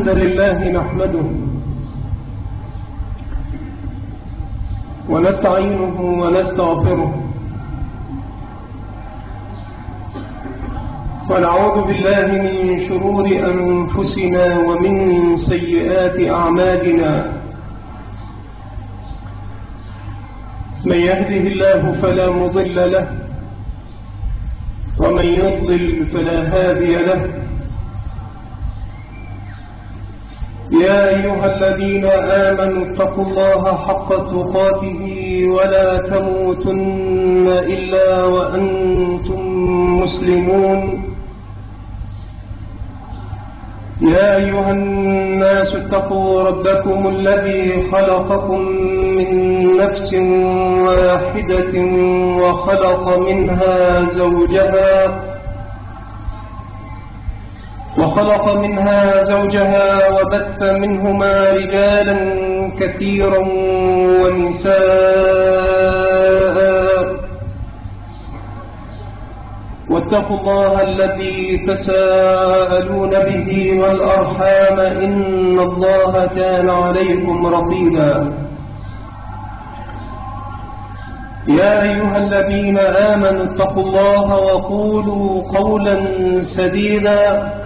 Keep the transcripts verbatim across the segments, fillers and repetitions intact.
الحمد لله نحمده ونستعينه ونستغفره ونعوذ بالله من شرور أنفسنا ومن سيئات أعمالنا. من يهده الله فلا مضل له ومن يضلل فلا هادي له. يا أيها الذين آمنوا اتقوا الله حق تقاته ولا تموتن إلا وأنتم مسلمون. يا أيها الناس اتقوا ربكم الذي خلقكم من نفس واحدة وخلق منها زوجها وخلق منها زوجها وبث منهما رجالا كثيرا ونساء، واتقوا الله الذي تساءلون به والأرحام إن الله كان عليكم رقيبا. يا أيها الذين آمنوا اتقوا الله وقولوا قولا سديدا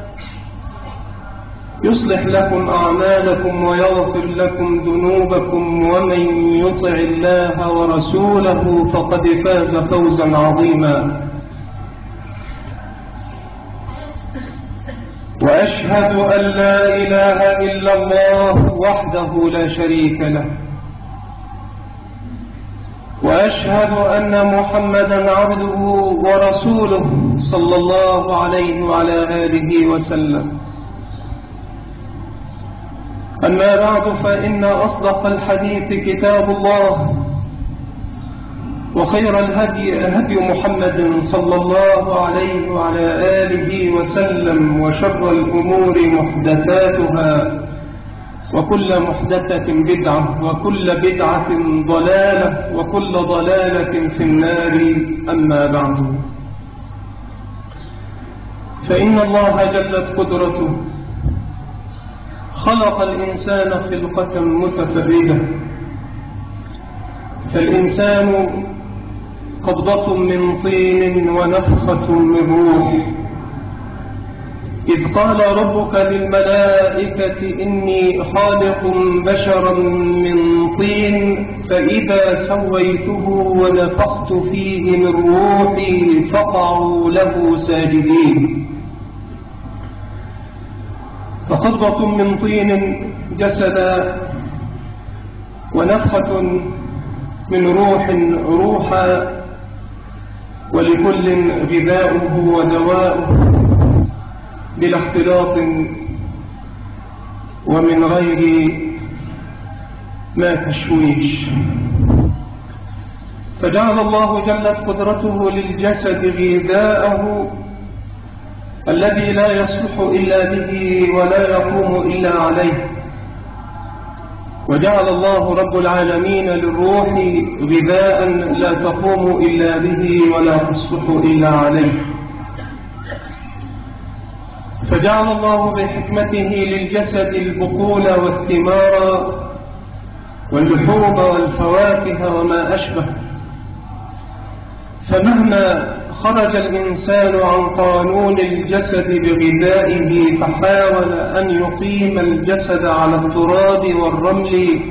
يصلح لكم أعمالكم ويغفر لكم ذنوبكم، ومن يطع الله ورسوله فقد فاز فوزا عظيما. وأشهد أن لا إله إلا الله وحده لا شريك له، وأشهد أن محمدا عبده ورسوله صلى الله عليه وعلى آله وسلم. أما بعد، فإن أصدق الحديث كتاب الله، وخير الهدي هدي محمد صلى الله عليه وعلى آله وسلم، وشر الأمور محدثاتها، وكل محدثة بدعة، وكل بدعة ضلالة، وكل ضلالة في النار. أما بعد، فإن الله جلت قدرته خلق الإنسان خلقة متفردة، فالإنسان قبضة من طين ونفخة من روح. إذ قال ربك للملائكة إني خالق بشرا من طين فإذا سويته ونفخت فيه من روحي فقعوا له ساجدين. فقبضة من طين جسدا، ونفخة من روح روحا، ولكل غذاؤه ودواؤه بلا اختلاط ومن غير ما تشويش. فجعل الله جلت قدرته للجسد غذاءه الذي لا يصلح إلا به ولا يقوم إلا عليه، وجعل الله رب العالمين للروح غذاء لا تقوم إلا به ولا تصلح إلا عليه. فجعل الله بحكمته للجسد البقول والثمار واللحوم والفواكه وما أشبه. فمهما خرج الإنسان عن قانون الجسد بغذائه فحاول أن يقيم الجسد على التراب والرمل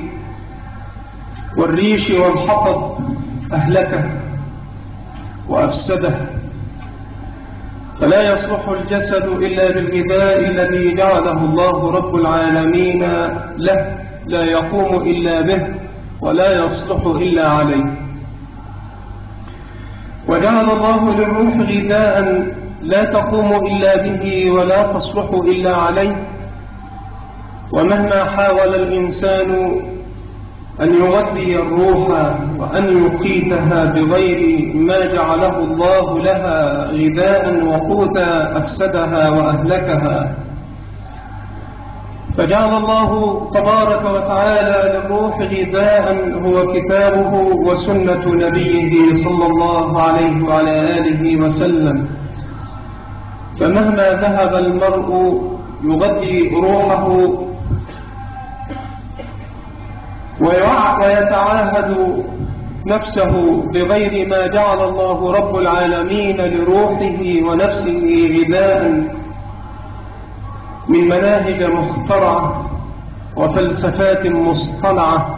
والريش والحطب أهلكه وأفسده. فلا يصلح الجسد إلا بالغذاء الذي جعله الله رب العالمين له، لا يقوم إلا به ولا يصلح إلا عليه. وجعل الله للروح غذاء لا تقوم إلا به ولا تصلح إلا عليه. ومهما حاول الإنسان أن يغذي الروح وأن يقيتها بغير ما جعله الله لها غذاء وقوتا أفسدها وأهلكها. فجعل الله تبارك وتعالى للروح غذاء هو كتابه وسنة نبيه صلى الله عليه وعلى آله وسلم. فمهما ذهب المرء يغذي روحه ويتعاهد نفسه بغير ما جعل الله رب العالمين لروحه ونفسه غذاء من مناهج مخترعة وفلسفات مصطنعة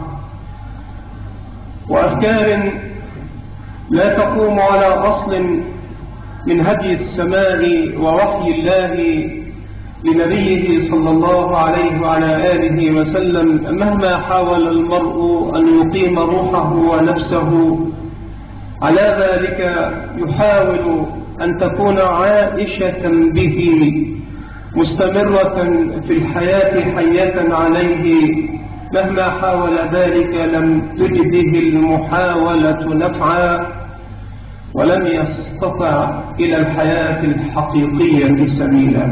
وأفكار لا تقوم على أصل من هدي السماء ووحي الله لنبيه صلى الله عليه وعلى آله وسلم، مهما حاول المرء أن يقيم روحه ونفسه على ذلك يحاول أن تكون عائشة به مستمرة في الحياة حية عليه، مهما حاول ذلك لم تجده المحاولة نفعا ولم يستطع إلى الحياة الحقيقية سبيلا.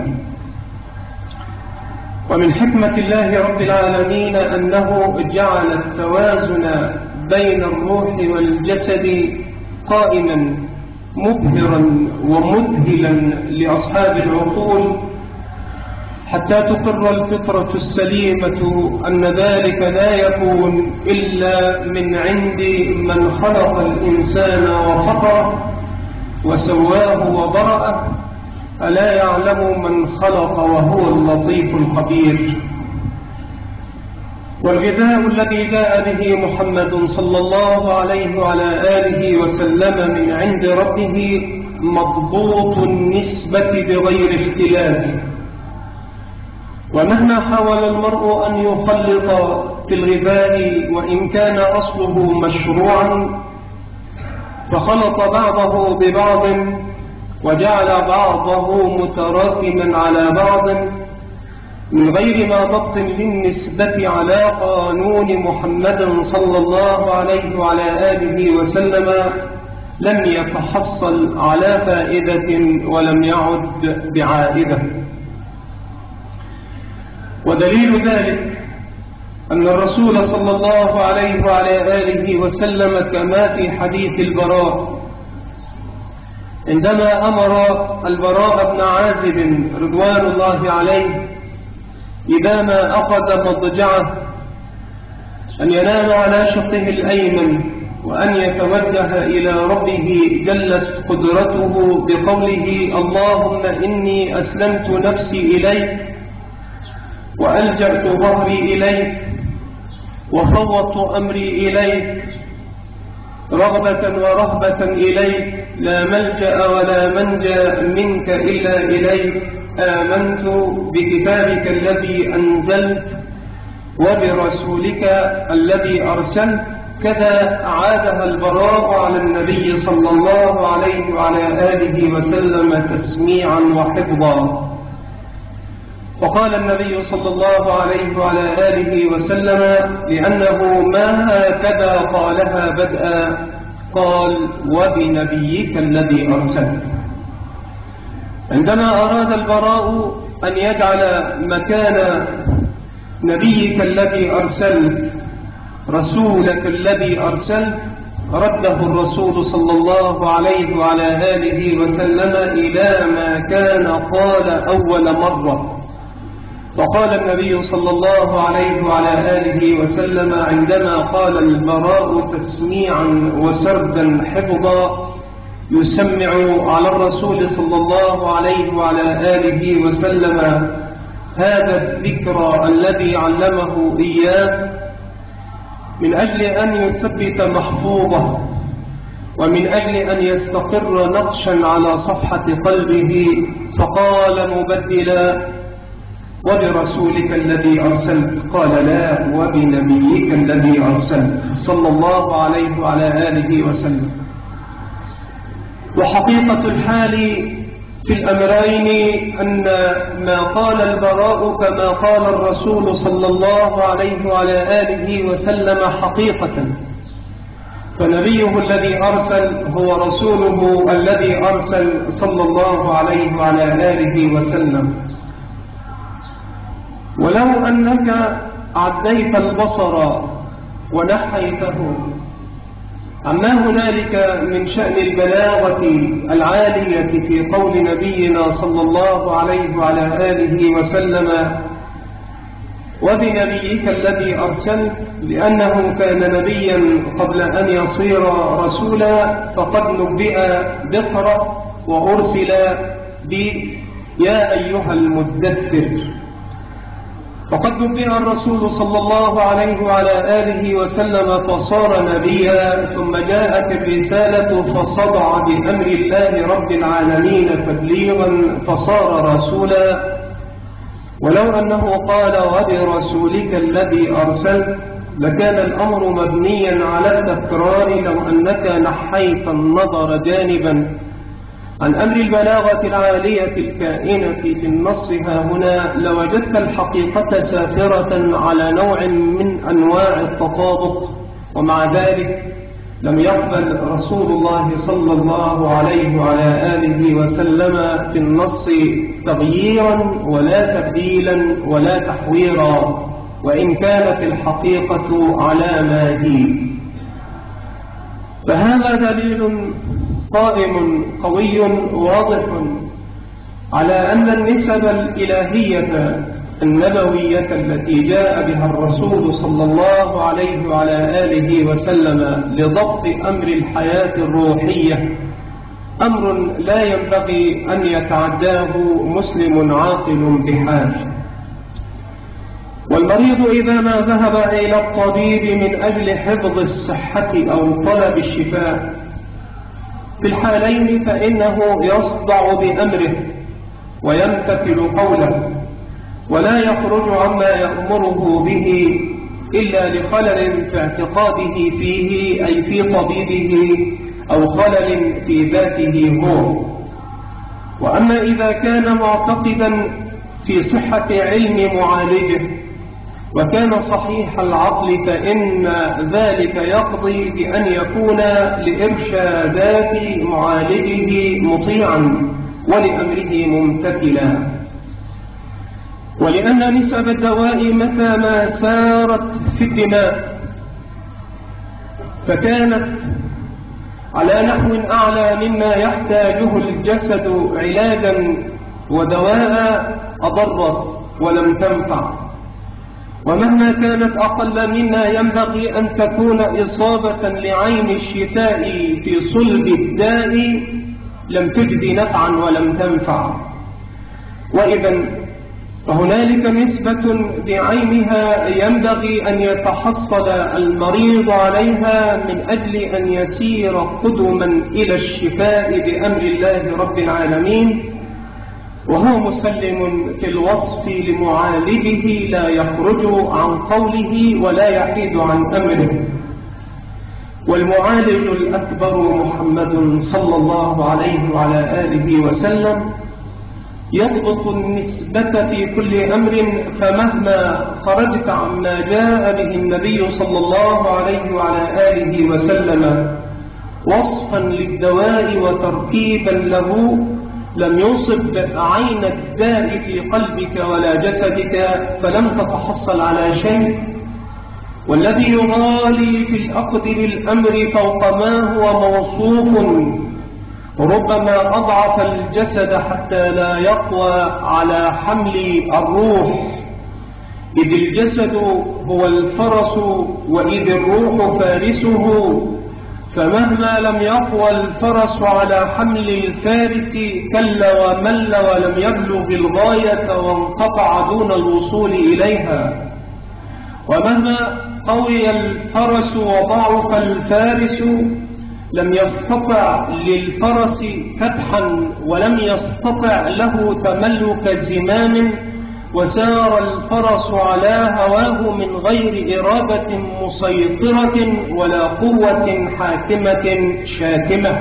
ومن حكمة الله رب العالمين أنه جعل التوازن بين الروح والجسد قائما مبهرا ومذهلا لأصحاب العقول، حتى تقر الفطرة السليمة أن ذلك لا يكون إلا من عند من خلق الإنسان وفطره وسواه وبرأه، ألا يعلم من خلق وهو اللطيف الخبير. والغذاء الذي جاء به محمد صلى الله عليه وعلى آله وسلم من عند ربه مضبوط النسبة بغير اختلاف، ومهما حاول المرء أن يخلط في الغذاء وإن كان أصله مشروعا فخلط بعضه ببعض وجعل بعضه متراكما على بعض من غير ما ضبط للنسبة على قانون محمد صلى الله عليه وعلى آله وسلم، لم يتحصل على فائدة ولم يعد بعائدة. ودليل ذلك أن الرسول صلى الله عليه وعلى آله وسلم كما في حديث البراء عندما أمر البراء بن عازب رضوان الله عليه إذا ما أخذ مضجعه أن ينام على شقه الأيمن وأن يتوجه إلى ربه جلت قدرته بقوله: اللهم إني أسلمت نفسي إليك وألجأت ظهري إليك وفوضت أمري إليك رغبة ورهبة إليك، لا ملجأ ولا منجا منك إلا إليك، آمنت بكتابك الذي أنزلت وبرسولك الذي أرسلت. كذا عادها البراء على النبي صلى الله عليه وعلى آله وسلم تسميعا وحفظا. وقال النبي صلى الله عليه وعلى آله وسلم لأنه ما هكذا قالها بدءا، قال: وبنبيك الذي أرسلت. عندما أراد البراء أن يجعل مكان نبيك الذي أرسلت رسولك الذي أرسلت، رده الرسول صلى الله عليه وعلى آله وسلم إلى ما كان قال أول مرة. وقال النبي صلى الله عليه وعلى آله وسلم عندما قال البراء تسميعا وسردا حفظا يسمع على الرسول صلى الله عليه وعلى آله وسلم هذا الذكر الذي علمه إياه من أجل أن يثبت محفوظه ومن أجل أن يستقر نقشا على صفحة قلبه، فقال مبدلا: وبرسولك الذي أرسلت. قال: لا، وبنبيك الذي أرسلت صلى الله عليه وعلى آله وسلم. وحقيقة الحال في الأمرين أن ما قال البراء كما قال الرسول صلى الله عليه وعلى آله وسلم حقيقة، فنبيه الذي أرسل هو رسوله الذي أرسل صلى الله عليه وعلى آله وسلم. ولو أنك عديت البصر ونحيته عما هنالك من شأن البلاغة العالية في قول نبينا صلى الله عليه وعلى آله وسلم وبنبيك الذي أرسلت، لأنه كان نبيا قبل أن يصير رسولا، فقد نبئ بقرأ وأرسل ب يا أيها المدثر. فقد نبئ الرسول صلى الله عليه وعلى آله وسلم فصار نبيا، ثم جاءت الرسالة فصدع بأمر الله رب العالمين تبليغا فصار رسولا. ولو أنه قال وبرسولك الذي أرسلت لكان الأمر مبنيا على التكرار، لو أنك نحيت النظر جانبا عن أمر البلاغة العالية الكائنة في النص ها هنا لوجدت الحقيقة سافرة على نوع من أنواع التطابق، ومع ذلك لم يقبل رسول الله صلى الله عليه وعلى آله وسلم في النص تغييرا ولا تبديلا ولا تحويرا، وإن كانت الحقيقة على ما هي. فهذا دليل قائم قوي واضح على أن النسب الإلهية النبوية التي جاء بها الرسول صلى الله عليه وعلى آله وسلم لضبط أمر الحياة الروحية أمر لا ينبغي أن يتعداه مسلم عاقل بحال. والمريض إذا ما ذهب إلى الطبيب من أجل حفظ الصحة أو طلب الشفاء في الحالين فإنه يصدع بأمره ويمتثل قوله، ولا يخرج عما يأمره به إلا لخلل في اعتقاده فيه أي في طبيبه أو خلل في ذاته هو. وأما إذا كان معتقدا في صحة علم معالجه وكان صحيح العقل فإن ذلك يقضي بأن يكون لإرشادات معالجه مطيعا ولأمره ممتثلا. ولأن نسب الدواء متى ما سارت في الدماء فكانت على نحو أعلى مما يحتاجه الجسد علاجا ودواء أضرت ولم تنفع، ومهما كانت أقل مما ينبغي أن تكون إصابة لعين الشفاء في صلب الداء لم تجد نفعا ولم تنفع. وإذا فهنالك نسبة بعينها ينبغي أن يتحصل المريض عليها من أجل أن يسير قدما إلى الشفاء بأمر الله رب العالمين، وهو مسلم في الوصف لمعالجه لا يخرج عن قوله ولا يحيد عن أمره. والمعالج الأكبر محمد صلى الله عليه وعلى آله وسلم يضبط النسبة في كل أمر، فمهما خرجت عما جاء به النبي صلى الله عليه وعلى آله وسلم وصفا للدواء وتركيبا له لم يصب عين الداء في قلبك ولا جسدك فلم تتحصل على شيء. والذي يغالي في الأخذ بالأمر فوق ما هو موصوف ربما أضعف الجسد حتى لا يقوى على حمل الروح، إذ الجسد هو الفرس وإذ الروح فارسه، فمهما لم يقوى الفرس على حمل الفارس كل ومل ولم يبلغ الغاية وانقطع دون الوصول إليها. ومهما قوي الفرس وضعف الفارس لم يستطع للفرس كبحا ولم يستطع له تملك زمام، وسار الفرس على هواه من غير إرادة مسيطرة ولا قوة حاكمة شاكمة.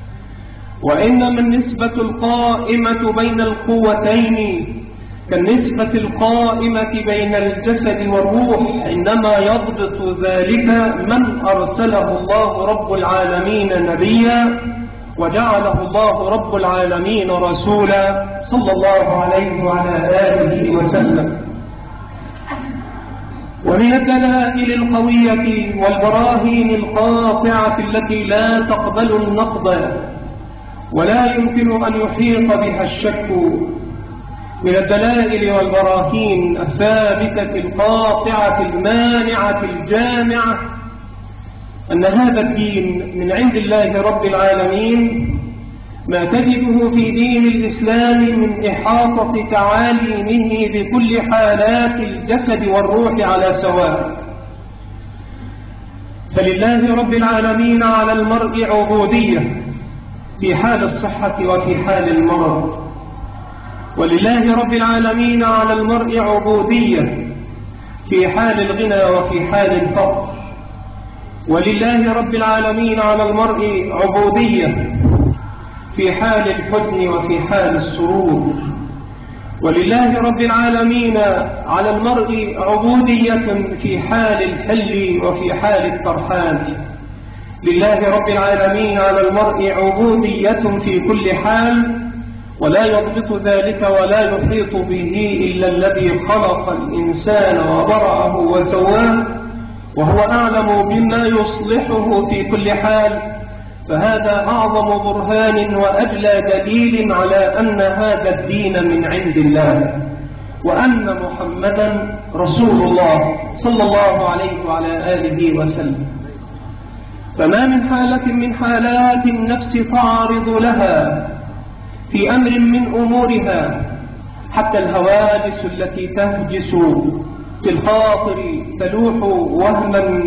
وإنما النسبة القائمة بين القوتين كالنسبة القائمة بين الجسد والروح، إنما يضبط ذلك من أرسله الله رب العالمين نبيا وجعله الله رب العالمين رسولا صلى الله عليه وعلى آله وسلم. ومن الدلائل القوية والبراهين القاطعة التي لا تقبل النقد ولا يمكن أن يحيط بها الشك، من الدلائل والبراهين الثابتة القاطعة المانعة الجامعة أن هذا الدين من عند الله رب العالمين، ما تجده في دين الإسلام من إحاطة تعاليمه بكل حالات الجسد والروح على سواء. فلله رب العالمين على المرء عبودية في حال الصحة وفي حال المرض، ولله رب العالمين على المرء عبودية في حال الغنى وفي حال الفقر، ولله رب العالمين على المرء عبودية في حال الحزن وفي حال السرور، ولله رب العالمين على المرء عبودية في حال الحل وفي حال الترحال. لله رب العالمين على المرء عبودية في كل حال، ولا يضبط ذلك ولا يحيط به إلا الذي خلق الإنسان وبرأه وسواه، وهو أعلم بما يصلحه في كل حال. فهذا أعظم برهان وأجلى دليل على أن هذا الدين من عند الله، وأن محمدا رسول الله صلى الله عليه وعلى آله وسلم. فما من حالة من حالات النفس تعرض لها في أمر من أمورها، حتى الهواجس التي تهجس في الخاطر تلوح وهما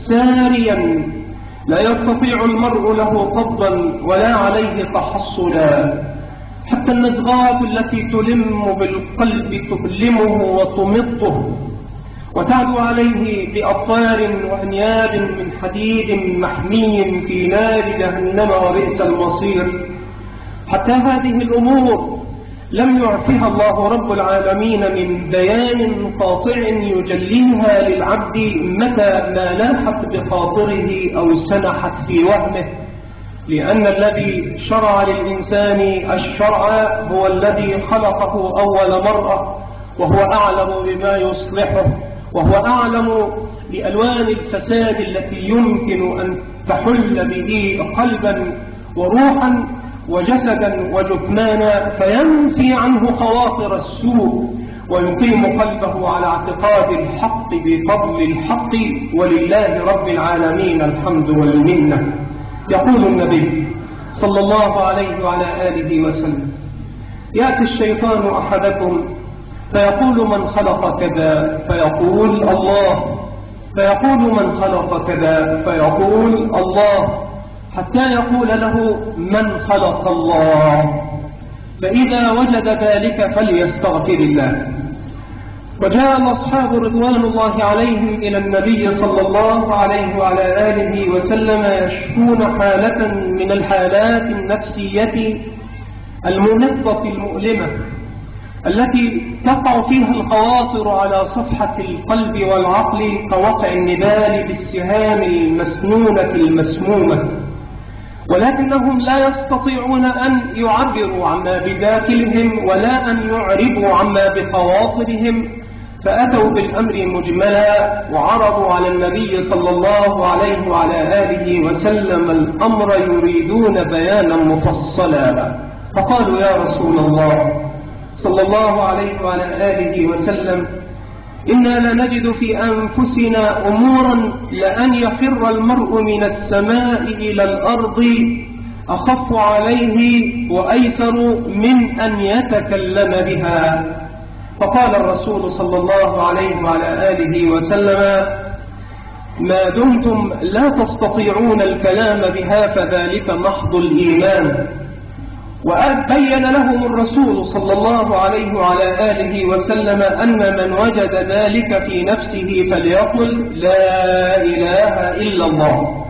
ساريا لا يستطيع المرء له قبضا ولا عليه تحصلا، حتى النزغات التي تلم بالقلب تؤلمه وتمطه وتعدو عليه بأطوار وأنياب من حديد محمي في نار جهنم وبئس المصير. حتى هذه الأمور لم يعفها الله رب العالمين من بيان قاطع يجليها للعبد متى ما لاحت بخاطره أو سنحت في وهمه، لأن الذي شرع للإنسان الشرع هو الذي خلقه أول مرة، وهو أعلم بما يصلحه، وهو أعلم بألوان الفساد التي يمكن أن تحل به قلبا وروحا وجسدا وجثمانا، فينفي عنه خواطر السوء ويقيم قلبه على اعتقاد الحق بفضل الحق، ولله رب العالمين الحمد والمنة. يقول النبي صلى الله عليه وعلى آله وسلم: يأتي الشيطان أحدكم فيقول من خلق كذا فيقول الله، فيقول من خلق كذا فيقول الله، حتى يقول له من خلق الله، فإذا وجد ذلك فليستغفر الله. وجاء الأصحاب رضوان الله عليهم إلى النبي صلى الله عليه وعلى آله وسلم يشكون حالة من الحالات النفسية المنبطة المؤلمة التي تقع فيها الخواطر على صفحة القلب والعقل كوقع النبال بالسهام المسنونة المسمومة، ولكنهم لا يستطيعون أن يعبروا عما بداخلهم ولا أن يعربوا عما بخواطرهم، فأتوا بالأمر مجملا وعرضوا على النبي صلى الله عليه وعلى آله وسلم الأمر يريدون بيانا مفصلا. فقالوا: يا رسول الله صلى الله عليه وعلى آله وسلم، إنا لنجد في أنفسنا أمورا لأن يخر المرء من السماء إلى الأرض أخف عليه وأيسر من أن يتكلم بها. فقال الرسول صلى الله عليه وعلى آله وسلم: ما دمتم لا تستطيعون الكلام بها فذلك محض الإيمان. وبين لهم الرسول صلى الله عليه وعلى آله وسلم أن من وجد ذلك في نفسه فليقل: لا إله إلا الله.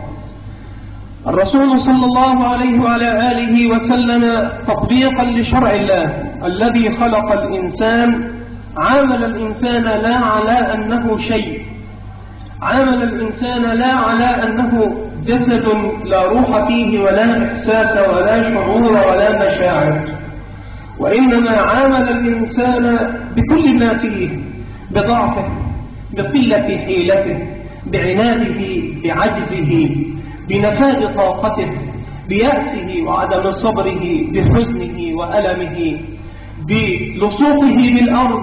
الرسول صلى الله عليه وعلى آله وسلم تطبيقا لشرع الله الذي خلق الإنسان عامل الإنسان لا على أنه شيء، عامل الإنسان لا على أنه جسد لا روح فيه ولا إحساس ولا شعور ولا مشاعر، وإنما عامل الإنسان بكل ما فيه، بضعفه بقلة حيلته، بعناده، بعجزه، بنفاذ طاقته، بيأسه وعدم صبره، بحزنه وألمه، بلصوقه بالأرض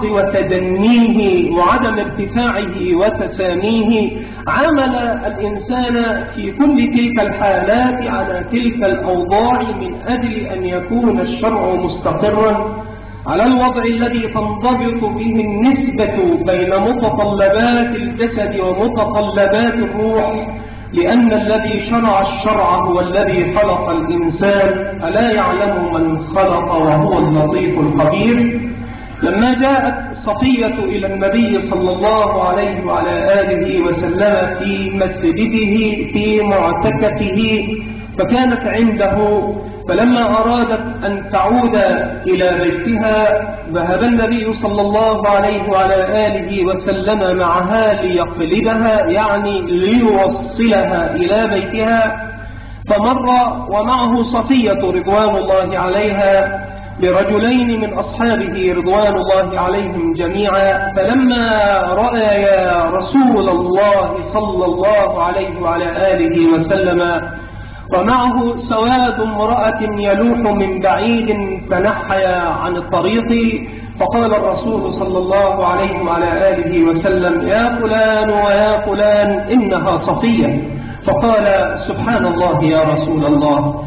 وتدنيه وعدم ارتفاعه وتساميه. عامل الإنسان في كل تلك الحالات على تلك الأوضاع من أجل أن يكون الشرع مستقرا على الوضع الذي تنضبط به النسبة بين متطلبات الجسد ومتطلبات الروح، لأن الذي شرع الشرع هو الذي خلق الإنسان، ألا يعلم من خلق وهو اللطيف الخبير. لما جاءت صفية إلى النبي صلى الله عليه وعلى آله وسلم في مسجده في معتكفه فكانت عنده، فلما أرادت أن تعود إلى بيتها ذهب النبي صلى الله عليه وعلى آله وسلم معها ليقلبها، يعني ليوصلها إلى بيتها. فمر ومعه صفية رضوان الله عليها برجلين من أصحابه رضوان الله عليهم جميعا، فلما رأيا رسول الله صلى الله عليه وعلى آله وسلم ومعه سواد امرأة يلوح من بعيد تنحيا عن الطريق، فقال الرسول صلى الله عليه وعلى آله وسلم: يا فلان ويا فلان إنها صفية. فقال: سبحان الله يا رسول الله.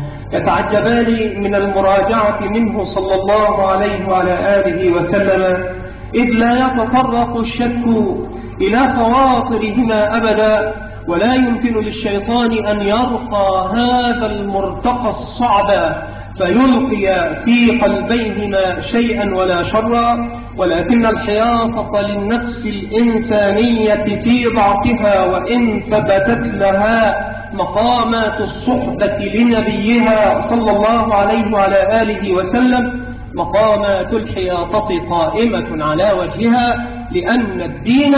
يتعجبان من المراجعة منه صلى الله عليه وعلى آله وسلم، إذ لا يتطرق الشك إلى خواطرهما أبدا، ولا يمكن للشيطان أن يرقى هذا المرتقى الصعب فيلقي في قلبيهما شيئا ولا شرا، ولكن الحياطة للنفس الإنسانية في ضعفها وإن ثبتت لها مقامات الصحبة لنبيها صلى الله عليه وعلى آله وسلم، مقامات الحياطة قائمة على وجهها، لأن الدين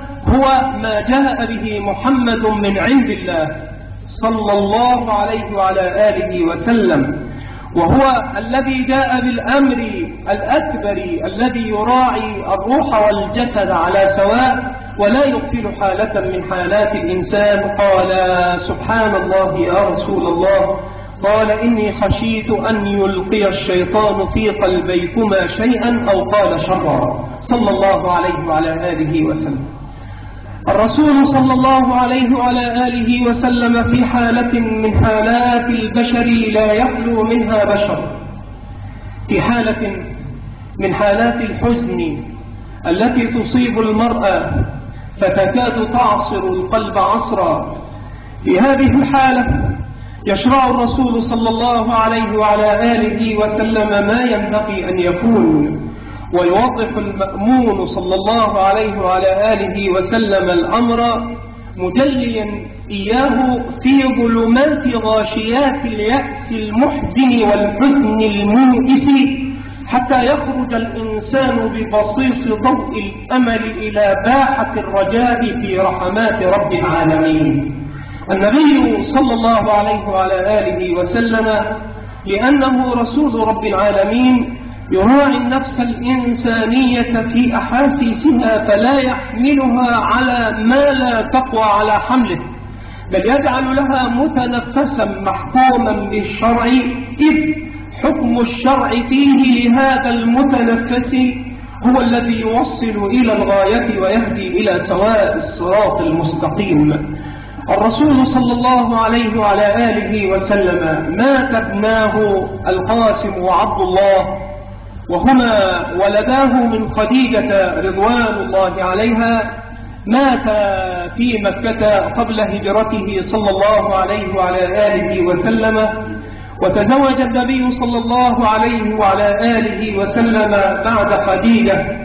هو ما جاء به محمد من عند الله صلى الله عليه وعلى آله وسلم، وهو الذي جاء بالأمر الأكبر الذي يراعي الروح والجسد على سواء ولا يغفل حالة من حالات الإنسان. قال: سبحان الله يا رسول الله. قال: إني خشيت أن يلقي الشيطان في قلبيكما شيئا أو قال شرا، صلى الله عليه وعلى آله وسلم. الرسول صلى الله عليه وعلى آله وسلم في حالة من حالات البشر لا يخلو منها بشر، في حالة من حالات الحزن التي تصيب المرأة فتكاد تعصر القلب عصرا. في هذه الحالة يشرع الرسول صلى الله عليه وعلى آله وسلم ما ينبغي أن يكون، ويوضح المأمون صلى الله عليه وعلى آله وسلم الأمر مجليا إياه في ظلمات غاشيات اليأس المحزن والحزن الموئس، حتى يخرج الإنسان ببصيص ضوء الأمل إلى باحة الرجاء في رحمات رب العالمين. النبي صلى الله عليه وعلى آله وسلم لأنه رسول رب العالمين يراعي النفس الإنسانية في أحاسيسها، فلا يحملها على ما لا تقوى على حمله، بل يجعل لها متنفسا محكوما بالشرع، إذ حكم الشرع فيه لهذا المتنفس هو الذي يوصل إلى الغاية ويهدي إلى سواء الصراط المستقيم. الرسول صلى الله عليه وعلى آله وسلم مات ابناه القاسم وعبد الله، وهما ولداه من خديجة رضوان الله عليها، مات في مكة قبل هجرته صلى الله عليه وعلى آله وسلم، وتزوج النبي صلى الله عليه وعلى آله وسلم بعد خديجة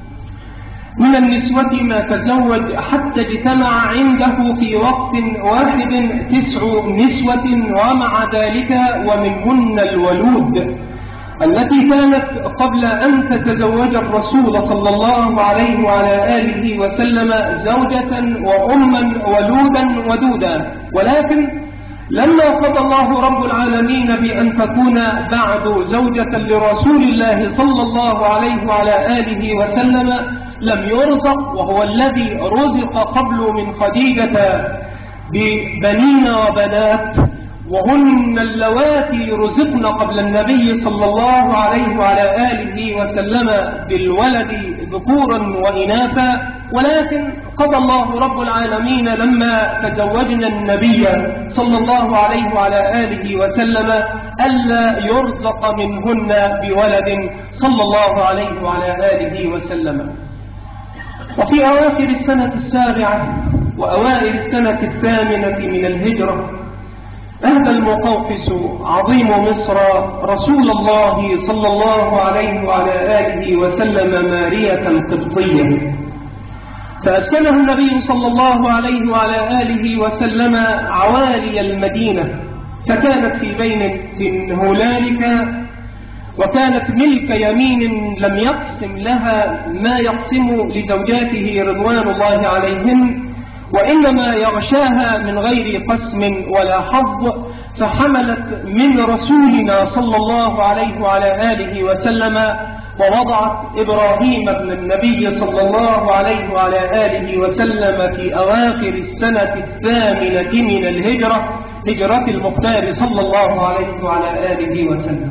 من النسوة ما تزوج، حتى اجتمع عنده في وقت واحد تسع نسوة، ومع ذلك ومنهن الولود التي كانت قبل أن تتزوج الرسول صلى الله عليه وعلى آله وسلم زوجة وأما ولودا ودودا، ولكن لما قضى الله رب العالمين بأن تكون بعد زوجة لرسول الله صلى الله عليه وعلى آله وسلم لم يرزق، وهو الذي رزق قبل من خديجة ببنين وبنات، وهن اللواتي رزقن قبل النبي صلى الله عليه وعلى آله وسلم بالولد ذكورا وإناثا. ولكن قضى الله رب العالمين لما تزوجنا النبي صلى الله عليه وعلى آله وسلم ألا يرزق منهن بولد صلى الله عليه وعلى آله وسلم. وفي أواخر السنة السابعة وأوائل السنة الثامنة من الهجرة أهدى المقوقس عظيم مصر رسول الله صلى الله عليه وعلى آله وسلم مارية القبطية، فأسكنه النبي صلى الله عليه وعلى آله وسلم عوالي المدينة، فكانت في بين هنالك، وكانت ملك يمين لم يقسم لها ما يقسم لزوجاته رضوان الله عليهن، وإنما يغشاها من غير قسم ولا حظ، فحملت من رسولنا صلى الله عليه وعلى آله وسلم ووضعت إبراهيم ابن النبي صلى الله عليه وعلى آله وسلم في أواخر السنة الثامنة من الهجرة، هجرة المختار صلى الله عليه وعلى آله وسلم.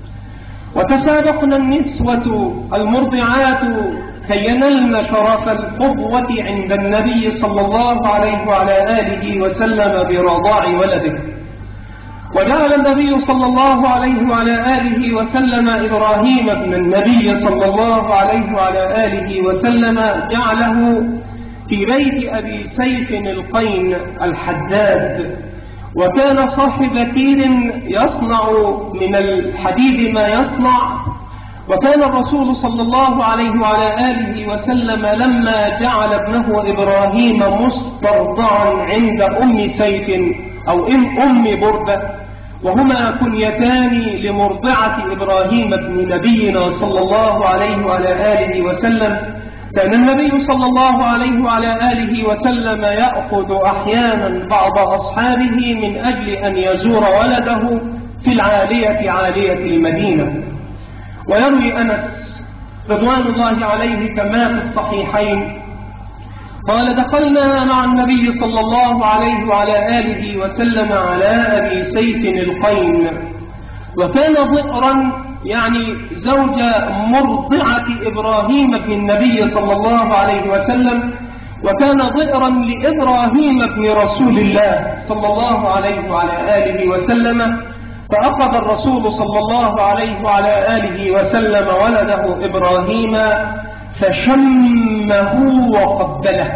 وتسابقنا النسوة المرضعات كي ينلن شرف القبوة عند النبي صلى الله عليه وعلى آله وسلم برضاع ولده، وجعل النبي صلى الله عليه وعلى آله وسلم إبراهيم ابن النبي صلى الله عليه وعلى آله وسلم جعله في بيت أبي سيف القين الحداد، وكان صاحب كير يصنع من الحديد ما يصنع. وكان الرسول صلى الله عليه وعلى آله وسلم لما جعل ابنه إبراهيم مسترضعا عند أم سيف أو أم, أم بردة، وهما كنيتان لمرضعة إبراهيم ابن نبينا صلى الله عليه وعلى آله وسلم، كان النبي صلى الله عليه وعلى آله وسلم يأخذ أحيانا بعض أصحابه من أجل أن يزور ولده في العالية عالية المدينة. ويروي أنس رضوان الله عليه كما في الصحيحين قال: دخلنا مع النبي صلى الله عليه وعلى آله وسلم على أبي سيف القين، وكان ضئرا يعني زوج مرضعة إبراهيم بن النبي صلى الله عليه وسلم، وكان ضئرا لإبراهيم بن رسول الله صلى الله عليه وعلى آله وسلم. فأخذ الرسول صلى الله عليه وعلى آله وسلم ولده إبراهيم فشمه وقبله.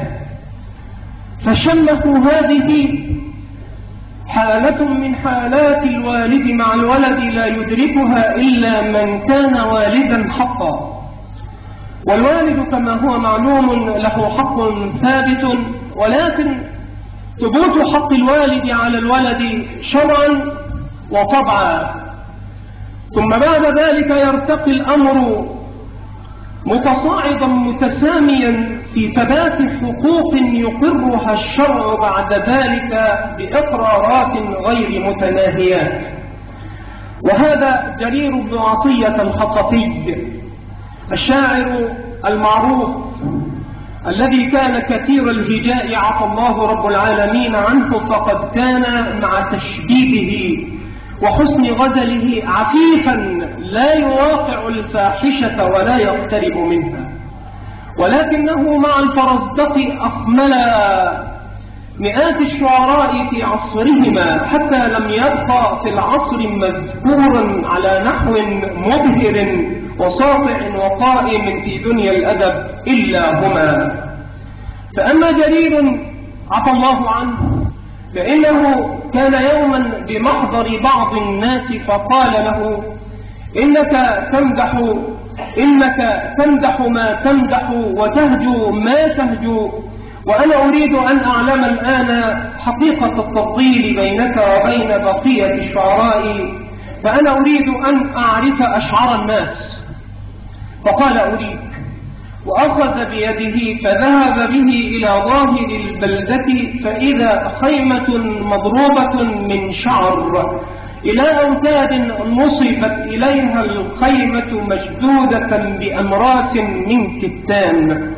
فشمه هذه حالة من حالات الوالد مع الولد لا يدركها إلا من كان والدا حقا، والوالد كما هو معلوم له حق ثابت، ولكن ثبوت حق الوالد على الولد شرعا وطبعا. ثم بعد ذلك يرتقي الأمر متصاعدا متساميا في ثبات حقوق يقرها الشرع بعد ذلك بإقرارات غير متناهيات. وهذا جرير بن عطية الخطفي الشاعر المعروف الذي كان كثير الهجاء عفى الله رب العالمين عنه، فقد كان مع تشديده وحسن غزله عفيفا لا يواقع الفاحشة ولا يقترب منها، ولكنه مع الفرزدق أخمل مئات الشعراء في عصرهما، حتى لم يبقى في العصر مذكورا على نحو مبهر وساطع وقائم في دنيا الأدب إلا هما. فأما جرير عفى الله عنه فإنه كان يوما بمحضر بعض الناس فقال له: إنك تمدح إنك تمدح ما تمدح وتهجو ما تهجو، وأنا أريد أن أعلم الآن حقيقة التفضيل بينك وبين بقية الشعراء، فأنا أريد أن أعرف أشعار الناس. فقال: أريد. وأخذ بيده فذهب به إلى ظاهر البلدة فإذا خيمة مضروبة من شعر إلى أوتاد نصبت إليها الخيمة مشدودة بأمراس من كتان.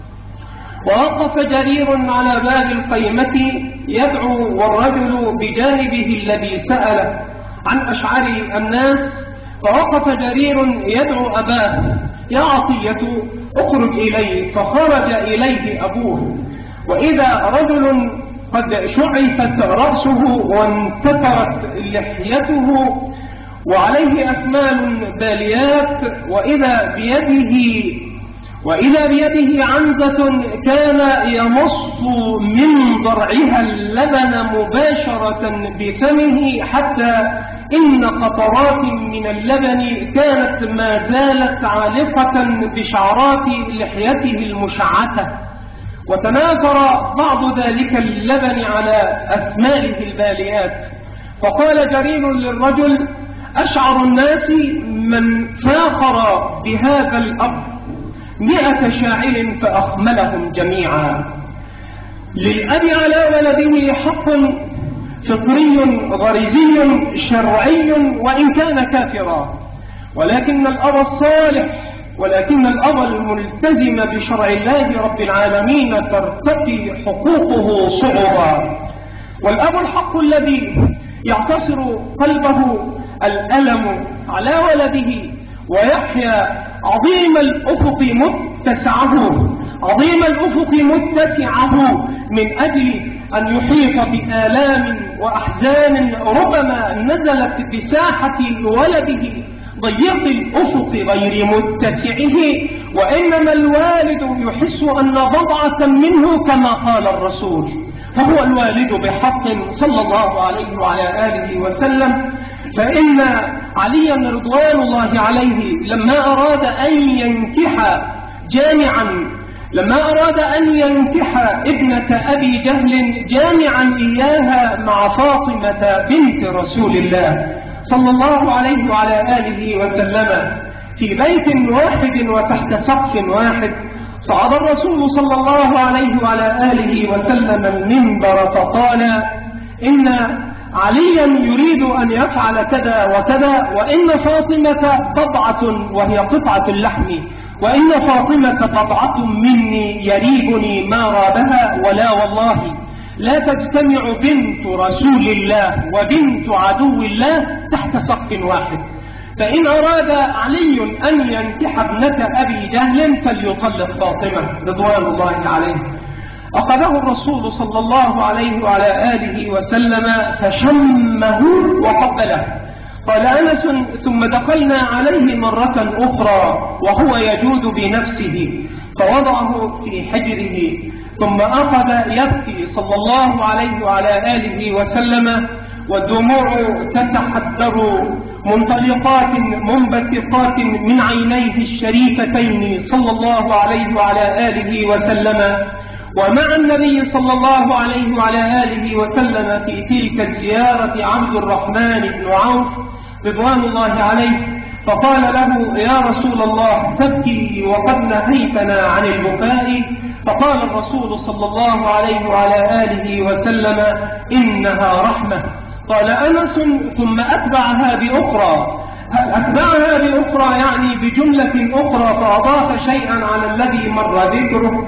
ووقف جرير على باب الخيمة يدعو والرجل بجانبه الذي سأله عن أشعار الناس، فوقف جرير يدعو أباه: يا عطية اخرج إليه. فخرج إليه أبوه، وإذا رجل قد شعفت رأسه وانتثرت لحيته وعليه أسمال باليات، وإذا بيده وإذا بيده عنزة كان يمص من ضرعها اللبن مباشرة بفمه، حتى إن قطرات من اللبن كانت ما زالت عالقة بشعرات لحيته المشعثة، وتناثر بعض ذلك اللبن على أسمائه الباليات. فقال جرير للرجل: أشعر الناس من فاخر بهذا الأب مئة شاعر فأخملهم جميعا. للأب على ولده حق فطري غريزي شرعي وإن كان كافرا، ولكن الأب الصالح ولكن الأب الملتزم بشرع الله رب العالمين ترتقي حقوقه صعبا. والأب الحق الذي يعتصر قلبه الألم على ولده ويحيا عظيم الأفق متسعه عظيم الأفق متسعه من أجل أن يحيط بآلام وأحزان ربما نزلت بساحة ولده ضيق الأفق غير متسعه، وإنما الوالد يحس أن بضعة منه كما قال الرسول، فهو الوالد بحق صلى الله عليه وعلى آله وسلم. فإن عليا رضوان الله عليه لما أراد أن ينكح جامعا لما أراد أن ينكح ابنة أبي جهل جامعا إياها مع فاطمة بنت رسول الله صلى الله عليه وعلى آله وسلم في بيت واحد وتحت سقف واحد، صعد الرسول صلى الله عليه وعلى آله وسلم المنبر فقال: إن عليا يريد أن يفعل كذا وكذا، وإن فاطمة بضعة وهي قطعة اللحم، وإن فاطمة بضعة مني يريبني ما رابها، ولا والله لا تجتمع بنت رسول الله وبنت عدو الله تحت سقف واحد. فإن أراد علي أن ينكح ابنة أبي جهل فليطلق فاطمة رضوان الله عليه. أخذه الرسول صلى الله عليه وعلى آله وسلم فشمه وقبله. قال أنس: ثم دخلنا عليه مرة أخرى وهو يجود بنفسه فوضعه في حجره، ثم أخذ يبكي صلى الله عليه وعلى آله وسلم، والدموع تتحدر منطلقات منبثقات من عينيه الشريفتين صلى الله عليه وعلى آله وسلم. ومع النبي صلى الله عليه وعلى آله وسلم في تلك الزيارة عبد الرحمن بن عوف رضوان الله عليه، فقال له: يا رسول الله تبكي وقد نهيتنا عن البكاء. فقال الرسول صلى الله عليه وعلى آله وسلم: إنها رحمة. قال أنس: ثم أتبعها بأخرى. أتبعها بأخرى يعني بجملة أخرى، فأضاف شيئا على الذي مر ذكره،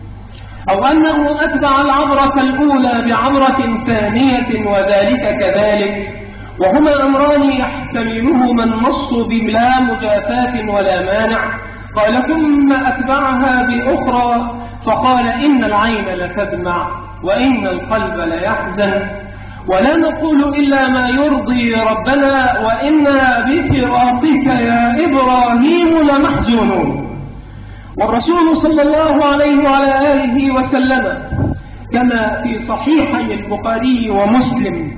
أو أنه أتبع العبرة الأولى بعبرة ثانية وذلك كذلك، وهما أمران يحتملهما النص بلا مجافاة ولا مانع. قال: ثم أتبعها بأخرى، فقال: إن العين لتدمع وإن القلب ليحزن، ولا نقول إلا ما يرضي ربنا، وإنا بفراقك يا إبراهيم لمحزونون. والرسول صلى الله عليه وعلى آله وسلم كما في صحيحي البخاري ومسلم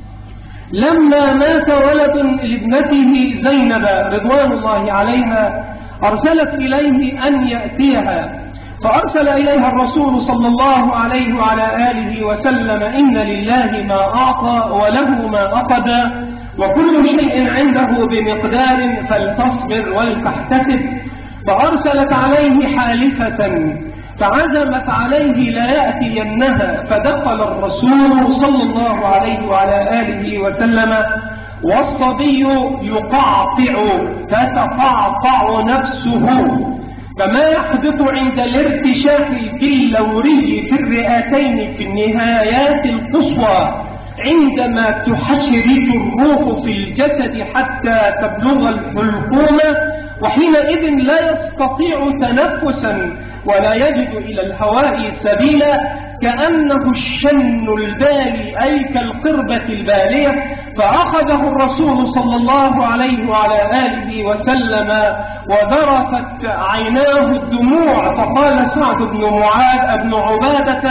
لما مات ولد لابنته زينب رضوان الله عليها أرسلت إليه أن يأتيها، فأرسل إليها الرسول صلى الله عليه وعلى آله وسلم: إن لله ما أعطى وله ما أخذ وكل شيء عنده بمقدار، فلتصبر ولتحتسب. فأرسلت عليه حالفة فعزمت عليه لا يأتينها، فدخل الرسول صلى الله عليه وعلى آله وسلم والصبي يقعقع فتقعقع نفسه، كما يحدث عند الارتشاح البلوري في الرئتين في النهايات القصوى عندما تحشرج الروح في الجسد حتى تبلغ الحلقوم، وحينئذ لا يستطيع تنفسا ولا يجد إلى الهواء سبيلا، كأنه الشن البالي أي كالقربة البالية. فأخذه الرسول صلى الله عليه وعلى آله وسلم وذرفت عيناه الدموع، فقال سعد بن معاذ بن عبادة: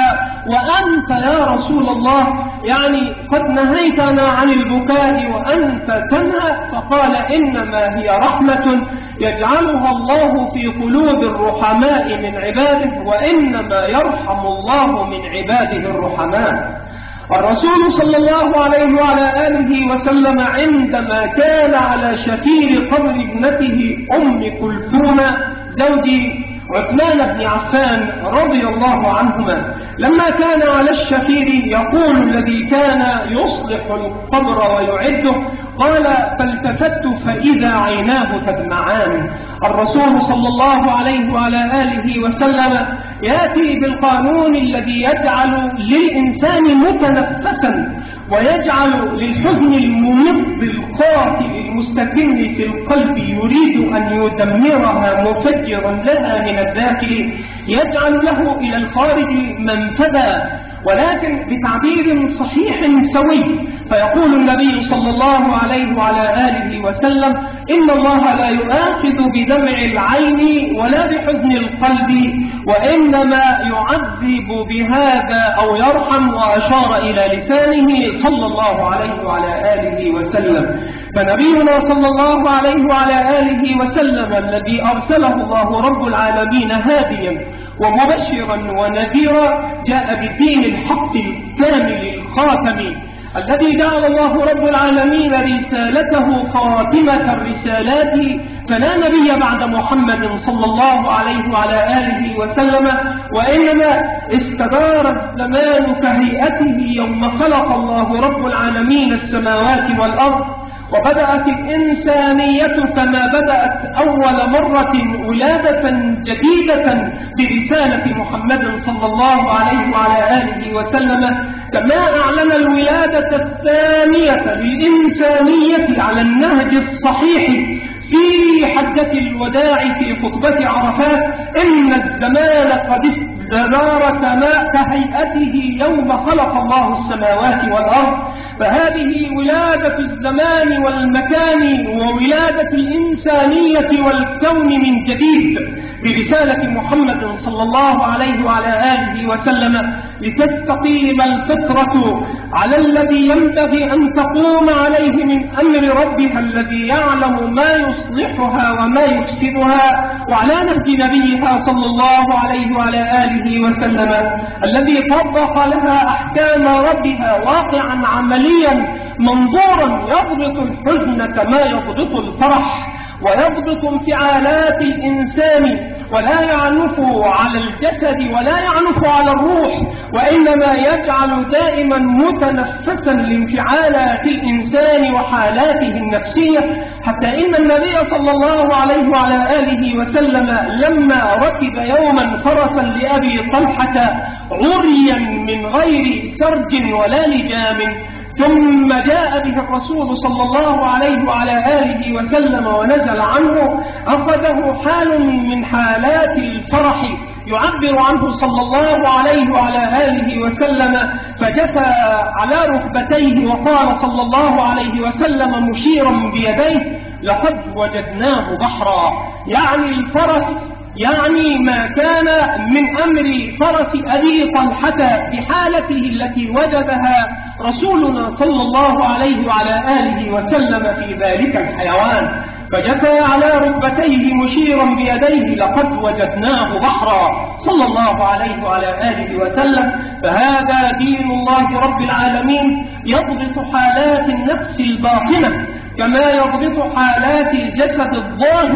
وأنت يا رسول الله يعني قد نهيتنا عن البكاء وأنت تنهى؟ فقال: إنما هي رحمة يجعلها الله في قلوب الرحماء من عباده، وإنما يرحم الله من عباده الرحماء. الرسول صلى الله عليه وعلى آله وسلم عندما كان على شفير قبر ابنته أم كلثوم زوج عثمان بن عفان رضي الله عنهما، لما كان على الشفير يقول الذي كان يصلح القبر ويعده، قال: فالتفت فإذا عيناه تدمعان. الرسول صلى الله عليه وعلى آله وسلم يأتي بالقانون الذي يجعل للإنسان متنفسا ويجعل للحزن الممض القاتل المستكن في القلب يريد أن يدمرها مفجرا لها من الداخل، يجعل له إلى الخارج منفذا، ولكن بتعبير صحيح سوي. فيقول النبي صلى الله عليه وعلى آله وسلم: إن الله لا يؤاخذ بدمع العين ولا بحزن القلب، وإنما يعذب بهذا أو يرحم، وأشار إلى لسانه صلى الله عليه وعلى آله وسلم. فنبينا صلى الله عليه وعلى آله وسلم الذي أرسله الله رب العالمين هاديا ومبشرا ونذيرا جاء بالدين الحق الكامل الخاتم الذي جعل الله رب العالمين رسالته خاتمة الرسالات، فلا نبي بعد محمد صلى الله عليه وعلى آله وسلم، وإنما استدار الزمان كهيئته يوم خلق الله رب العالمين السماوات والأرض، وبدأت الإنسانية كما بدأت أول مرة ولادة جديدة برسالة محمد صلى الله عليه وعلى آله وسلم، كما أعلن الولادة الثانية للإنسانية على النهج الصحيح في حجة الوداع في خطبة عرفات: إن الزمان قد استدار كهيئته يوم خلق الله السماوات والأرض. فهذه ولادة الزمان والمكان وولادة الإنسانية والكون من جديد برسالة محمد صلى الله عليه وعلى آله وسلم، لتستقيم الفطرة على الذي ينبغي أن تقوم عليه من أمر ربها الذي يعلم ما يصلحها وما يفسدها، وعلى نهج نبيها صلى الله عليه وعلى آله وسلم الذي طبق لها أحكام ربها واقعا عمليا منظورا يضبط الحزن كما يضبط الفرح، ويضبط انفعالات الإنسان، ولا يعنف على الجسد ولا يعنف على الروح، وإنما يجعل دائما متنفسا لانفعالات الإنسان وحالاته النفسية، حتى إن النبي صلى الله عليه وعلى آله وسلم لما ركب يوما فرسا لأبي طلحة عريا من غير سرج ولا لجام، ثم جاء به الرسول صلى الله عليه وعلى آله وسلم ونزل عنه، أخذه حال من حالات الفرح يعبر عنه صلى الله عليه وعلى آله وسلم، فجثى على ركبتيه وقال صلى الله عليه وسلم مشيرا بيديه: لقد وجدناه بحرا. يعني الفرس، يعني ما كان من أمر فرس أبي طلحة بحالته التي وجدها رسولنا صلى الله عليه وعلى آله وسلم في ذلك الحيوان، فجثى على ركبتيه مشيرا بيديه: لقد وجدناه بحرا صلى الله عليه وعلى آله وسلم. فهذا دين الله رب العالمين يضبط حالات النفس الباطنة كما يضبط حالات الجسد الظاهرة،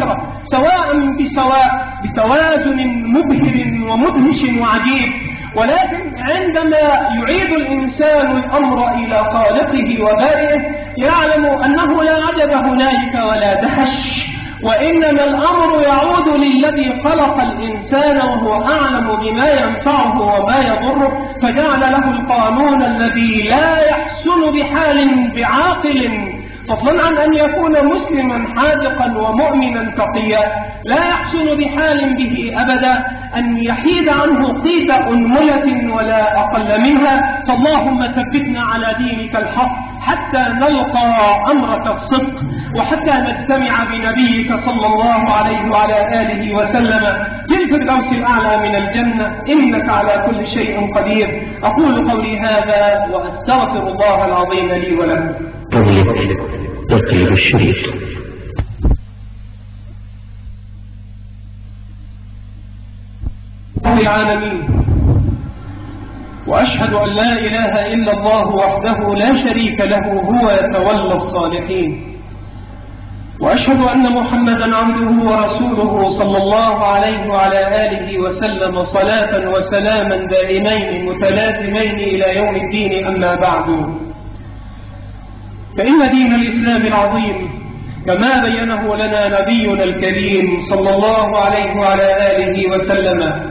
سواء بسواء بتوازن مبهر ومدهش وعجيب. ولكن عندما يعيد الإنسان الأمر إلى خالقه وبارئه يعلم أنه لا عجب هنالك ولا دهش، وإنما الأمر يعود للذي خلق الإنسان وهو أعلم بما ينفعه وما يضره، فجعل له القانون الذي لا يحسن بحال بعاقل، فضلا عن أن يكون مسلما حاذقا ومؤمنا تقيا، لا يحسن بحال به أبدا أن يحيد عنه قيد أنملة ولا أقل منها. فاللهم ثبتنا على دينك الحق حتى نلقى أمرك الصدق، وحتى نجتمع بنبيك صلى الله عليه وعلى آله وسلم في الفردوس الأعلى من الجنة، إنك على كل شيء قدير. أقول قولي هذا وأستغفر الله العظيم لي ولكم. تقليد الشريف. رب العالمين، وأشهد أن لا إله إلا الله وحده لا شريك له هو يتولى الصالحين، وأشهد أن محمدا عبده ورسوله صلى الله عليه وعلى آله وسلم صلاة وسلاما دائمين متلازمين إلى يوم الدين. أما بعد، فإن دين الإسلام العظيم كما بينه لنا نبينا الكريم صلى الله عليه وعلى آله وسلم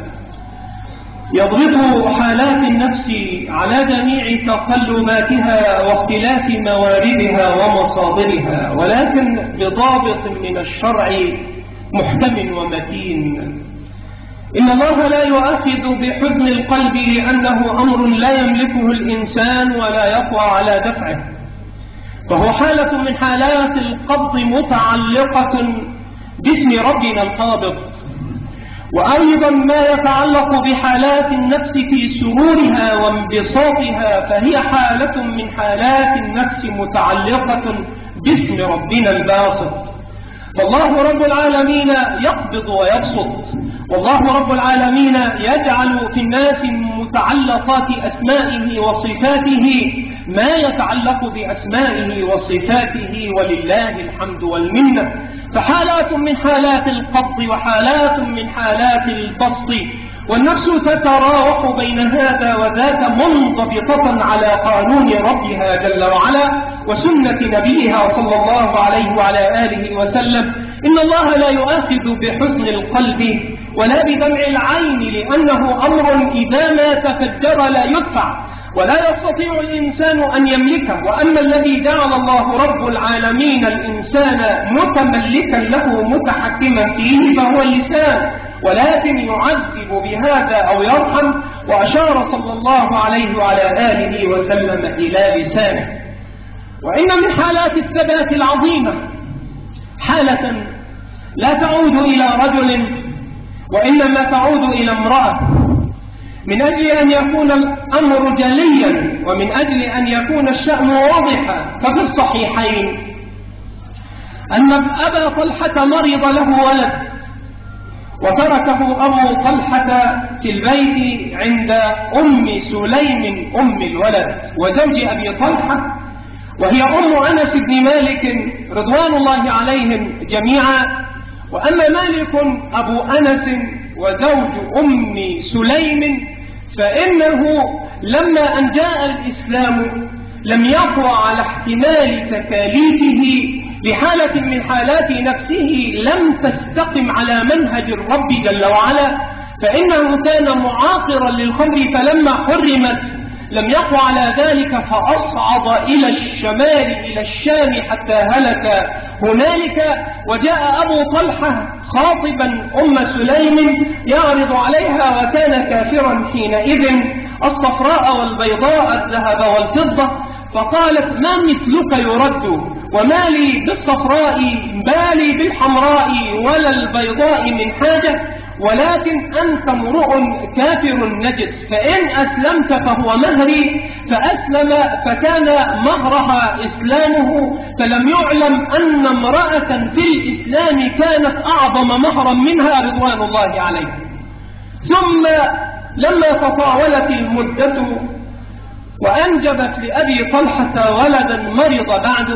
يضبط حالات النفس على جميع تقلباتها واختلاف مواردها ومصادرها، ولكن بضابط من الشرع محكم ومتين. إن الله لا يؤاخذ بحزن القلب لأنه أمر لا يملكه الإنسان ولا يقوى على دفعه، فهو حالة من حالات القبض متعلقة باسم ربنا القابض. وأيضا ما يتعلق بحالات النفس في سرورها وانبساطها فهي حالة من حالات النفس متعلقة باسم ربنا الباسط. فالله رب العالمين يقبض ويبسط، والله رب العالمين يجعل في الناس متعلقات أسمائه وصفاته ما يتعلق بأسمائه وصفاته، ولله الحمد والمنة. فحالات من حالات القبض وحالات من حالات البسط، والنفس تتراوح بين هذا وذاك منضبطة على قانون ربها جل وعلا وسنة نبيها صلى الله عليه وعلى آله وسلم. إن الله لا يؤاخذ بحزن القلب ولا بدمع العين، لأنه أمر إذا ما تفجر لا يدفع ولا يستطيع الإنسان أن يملكه. وأما الذي جعل الله رب العالمين الإنسان متملكا له متحكما فيه فهو اللسان، ولكن يعذب بهذا أو يرحم، وأشار صلى الله عليه وعلى آله وسلم إلى لسانه. وإن من حالات الثبات العظيمة حالة لا تعود إلى رجل وإنما تعود إلى امرأة، من أجل أن يكون الأمر جليا ومن أجل أن يكون الشأن واضحا. ففي الصحيحين أن أبا طلحة مرض له ولد، وتركه أبو طلحة في البيت عند أم سليم أم الولد وزوج أبي طلحة، وهي أم أنس بن مالك رضوان الله عليهم جميعا. وأما مالك أبو أنس وزوج أم سليم فإنه لما أن جاء الإسلام لم يقوى على احتمال تكاليفه لحالة من حالات نفسه لم تستقم على منهج الرب جل وعلا، فإنه كان معاقرا للخمر، فلما حرمت لم يقوى على ذلك فأصعد إلى الشمال إلى الشام حتى هلك هنالك. وجاء أبو طلحة خاطبا أم سليم يعرض عليها، وكان كافرا حينئذ، الصفراء والبيضاء الذهب والفضة، فقالت: ما مثلك يرد، وما لي بالصفراء ما لي بالحمراء ولا البيضاء من حاجة، ولكن أنت امرؤ كافر نجس، فإن أسلمت فهو مهري. فأسلم فكان مهرها إسلامه، فلم يعلم أن امرأة في الإسلام كانت أعظم مهرا منها رضوان الله عليها. ثم لما تطاولت المدة وأنجبت لأبي طلحة ولدا مرض بعد،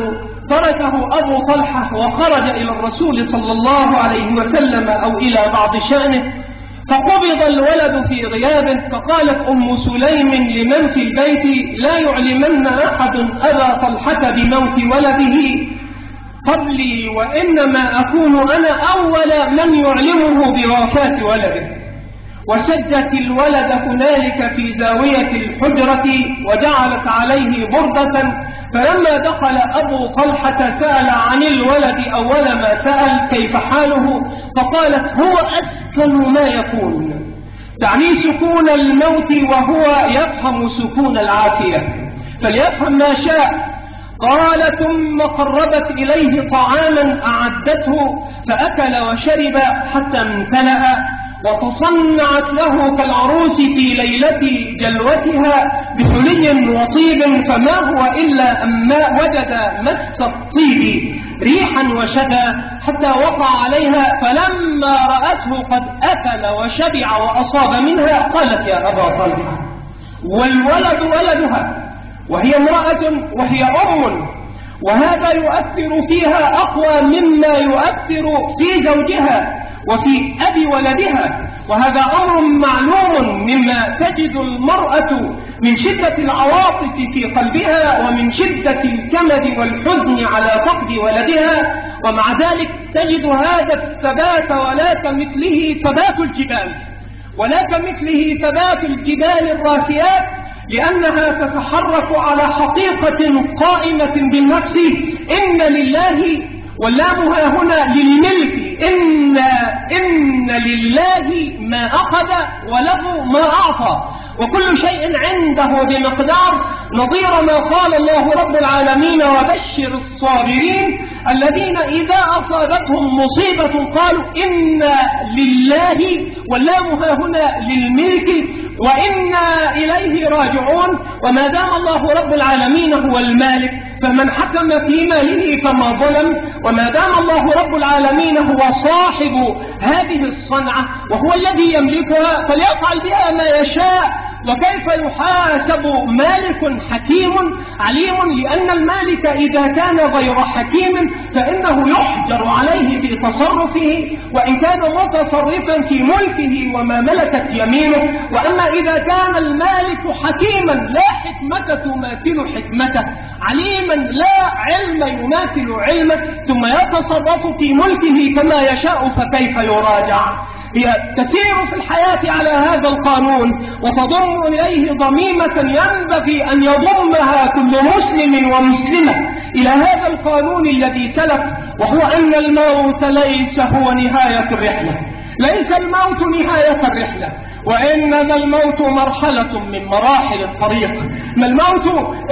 تركه أبو طلحة وخرج إلى الرسول صلى الله عليه وسلم أو إلى بعض شأنه، فقبض الولد في غيابه، فقالت أم سليم لمن في البيت: لا يعلمن أحد أبا طلحة بموت ولده قبلي، وإنما أكون أنا أول من يعلمه بوفاة ولده. وسجت الولد هنالك في زاوية الحجرة وجعلت عليه بردة، فلما دخل أبو طلحة سأل عن الولد أول ما سأل كيف حاله، فقالت: هو أسكن ما يكون، تعني سكون الموت وهو يفهم سكون العافية، فليفهم ما شاء. قال: ثم قربت إليه طعاما أعدته فأكل وشرب حتى امتلأ، وتصنعت له كالعروس في ليلة جلوتها بحلي وطيب، فما هو إلا أما وجد مس الطيب ريحا وشدى حتى وقع عليها، فلما رأته قد أكل وشبع وأصاب منها قالت: يا أبا طلحة، والولد ولدها، وهي امرأة وهي أم، وهذا يؤثر فيها أقوى مما يؤثر في زوجها وفي أبي ولدها، وهذا أمر معلوم مما تجد المرأة من شدة العواطف في قلبها ومن شدة الكمد والحزن على فقد ولدها، ومع ذلك تجد هذا الثبات، ولا كمثله ثبات الجبال، ولا كمثله ثبات الجبال الراسيات، لأنها تتحرك على حقيقة قائمة بالنفس. إن لله، واللامها هنا للملك، إن, إن لله ما أخذ وله ما أعطى، وكل شيء عنده بمقدار، نظير ما قال الله رب العالمين: وبشر الصابرين الذين إذا أصابتهم مصيبة قالوا إنا لله، واللامها هنا للملك، وإنا إليه راجعون. وما دام الله رب العالمين هو المالك، فمن حكم في ماله فما ظلم، وما دام الله رب العالمين هو صاحب هذه الصنعة وهو الذي يملكها فليفعل بها ما يشاء. وكيف يحاسب مالك حكيم عليم؟ لأن المالك إذا كان غير حكيم فإنه يحجر عليه في تصرفه، وإن كان متصرفا في ملكه وما ملكت يمينه. وأما إذا كان المالك حكيما لا حكمة تماثل حكمته، عليما لا علم يماثل علمه، ثم يتصرف في ملكه كما يشاء، فكيف يراجع؟ هي تسير في الحياة على هذا القانون، وتضم إليه ضميمة ينبغي أن يضمها كل مسلم ومسلمة إلى هذا القانون الذي سلف، وهو أن الموت ليس هو نهاية الرحلة، ليس الموت نهاية الرحلة، وإنما الموت مرحلة من مراحل الطريق. ما الموت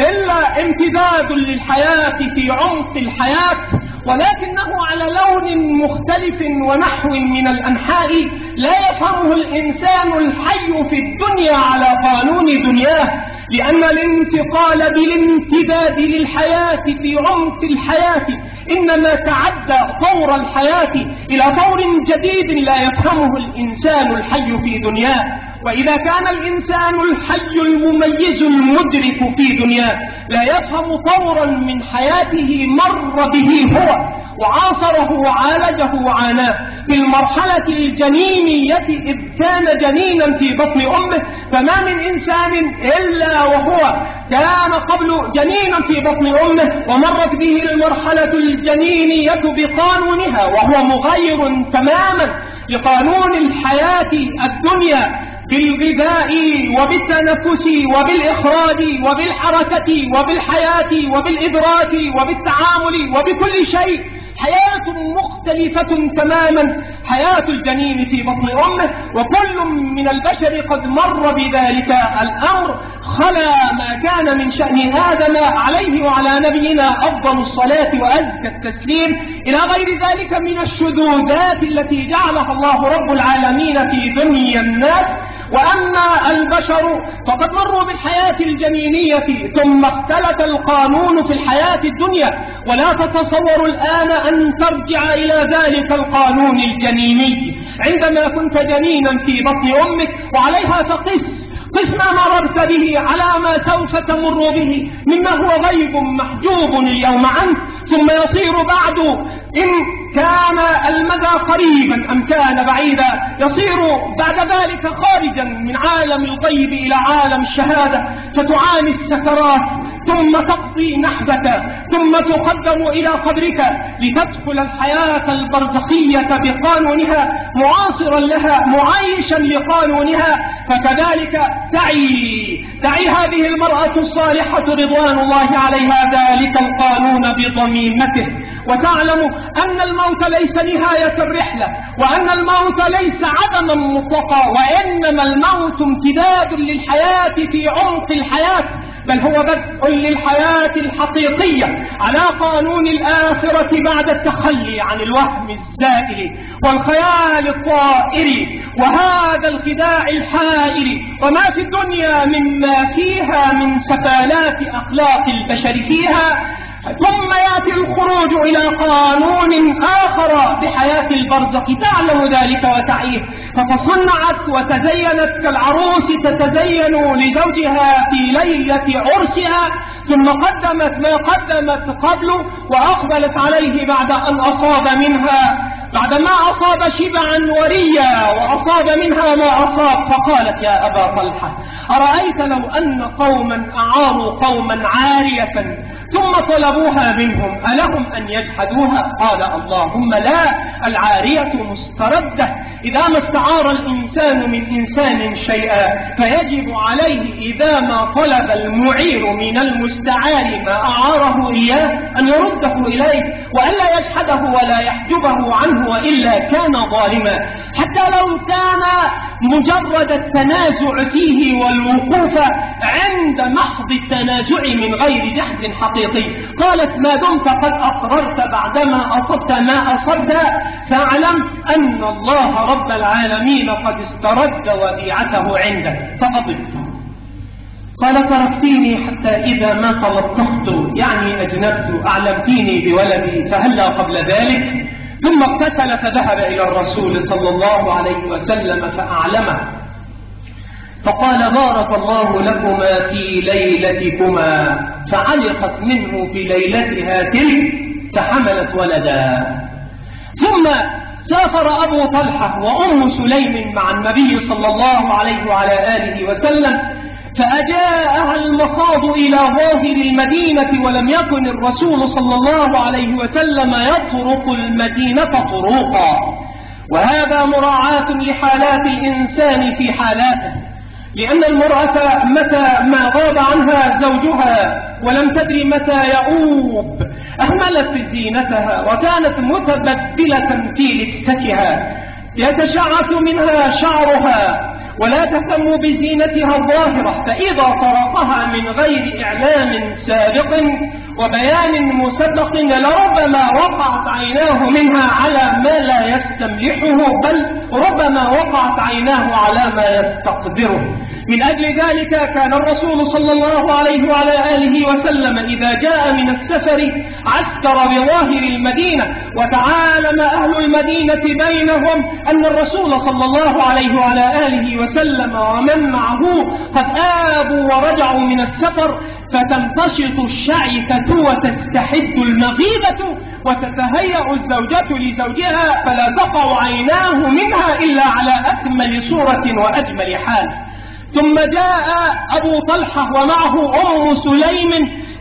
إلا امتداد للحياة في عمق الحياة، ولكنه على لون مختلف ونحو من الأنحاء لا يفهمه الإنسان الحي في الدنيا على قانون دنياه، لأن الانتقال بالامتداد للحياة في عمق الحياة إنما تعدى طور الحياة إلى طور جديد لا يفهمه الإنسان الحي في دنياه. وإذا كان الإنسان الحي المميز المدرك في دنياه لا يفهم طورا من حياته مر به هو وعاصره وعالجه وعاناه في المرحلة الجنينية إذ كان جنينا في بطن أمه، فما من إنسان إلا وهو كان قبل جنينا في بطن أمه ومرت به المرحلة الجنينية بقانونها، وهو مغير تماما لقانون الحياة الدنيا بالغذاء وبالتنفس وبالإخراج وبالحركة وبالحياة وبالإدراك وبالتعامل وبكل شيء. حياة مختلفة تماما حياة الجنين في بطن أمه، وكل من البشر قد مر بذلك الأمر، خلا ما كان من شأن آدم عليه وعلى نبينا أفضل الصلاة وأزكى التسليم إلى غير ذلك من الشذوذات التي جعلها الله رب العالمين في دنيا الناس. وأما البشر فقد مروا بالحياة الجنينية ثم اختلف القانون في الحياة الدنيا، ولا تتصور الآن أن ترجع إلى ذلك القانون الجنيني عندما كنت جنينا في بطن أمك، وعليها فقس قس ما مررت به على ما سوف تمر به مما هو غيب محجوب اليوم عنك، ثم يصير بعد إن كان المدى قريبا أم كان بعيدا، يصير بعد ذلك خارجا من عالم الغيب إلى عالم الشهادة، فتعاني السكرات ثم تقضي نحبك ثم تقدم إلى قبرك لتدخل الحياة البرزخية بقانونها، معاصرا لها معايشا لقانونها. فكذلك تعي تعي هذه المرأة الصالحة رضوان الله عليها ذلك القانون بضميمته، وتعلم أن الموت ليس نهاية الرحلة، وأن الموت ليس عدما مطلقا، وإنما الموت امتداد للحياة في عمق الحياة، بل هو بدء للحياة الحقيقية على قانون الآخرة بعد التخلي عن الوهم الزائل والخيال الطائر وهذا الخداع الحائر وما في الدنيا مما فيها من سفالات أخلاق البشر فيها. ثم يأتي الخروج إلى قانون آخر بحياة البرزخ، تعلم ذلك وتعيه، فتصنعت وتزينت كالعروس تتزين لزوجها في ليلة عرسها، ثم قدمت ما قدمت قبل وأقبلت عليه بعد أن أصاب منها بعدما أصاب شبعا وريا وأصاب منها ما أصاب، فقالت يا أبا طلحة أرأيت لو أن قوما أعاروا قوما عارية ثم طلبوها منهم ألهم أن يجحدوها؟ قال اللهم لا، العارية مستردة، إذا ما استعار الإنسان من إنسان شيئا فيجب عليه إذا ما طلب المعير من المستعار ما أعاره إياه أن يرده إليه وألا يجحده ولا يحجبه عنه، وإلا كان ظالما. حتى لو كان مجرد التنازع فيه والوقوف عند محض التنازع من غير جحد حقيقي. قالت ما دمت قد أقررت بعدما أصبت ما أصبت فاعلم أن الله رب العالمين قد استرد وديعته عندك. فغضبت. قال تركتيني حتى إذا ما تلطخت يعني أجنبت أعلمتيني بولدي، فهلا قبل ذلك؟ ثم اغتسل فذهب إلى الرسول صلى الله عليه وسلم فأعلمه، فقال بارك الله لكما في ليلتكما، فعلقت منه في ليلتها تلك فحملت ولدا. ثم سافر أبو طلحة وأم سليم مع النبي صلى الله عليه وعلى آله وسلم، فأجاءها المخاض إلى ظاهر المدينة، ولم يكن الرسول صلى الله عليه وسلم يطرق المدينة طروقا، وهذا مراعاة لحالات الإنسان في حالاته، لأن المرأة متى ما غاب عنها زوجها ولم تدري متى يؤوب أهملت زينتها وكانت متبدلة في لبستها، يتشعث منها شعرها ولا تهتم بزينتها الظاهرة، فإذا طرقها من غير إعلام سابق وبيان مسبق لربما وقعت عيناه منها على ما لا يستملحه، بل ربما وقعت عيناه على ما يستقدره. من أجل ذلك كان الرسول صلى الله عليه وعلى آله وسلم إذا جاء من السفر عسكر بظاهر المدينة، وتعالم أهل المدينة بينهم أن الرسول صلى الله عليه وعلى آله وسلم ومن معه قد آبوا ورجعوا من السفر، فتنتشط الشعثة وتستحد المغيبة وتتهيأ الزوجة لزوجها، فلا تقع عيناه منها إلا على أكمل صورة وأجمل حال. ثم جاء أبو طلحة ومعه أم سليم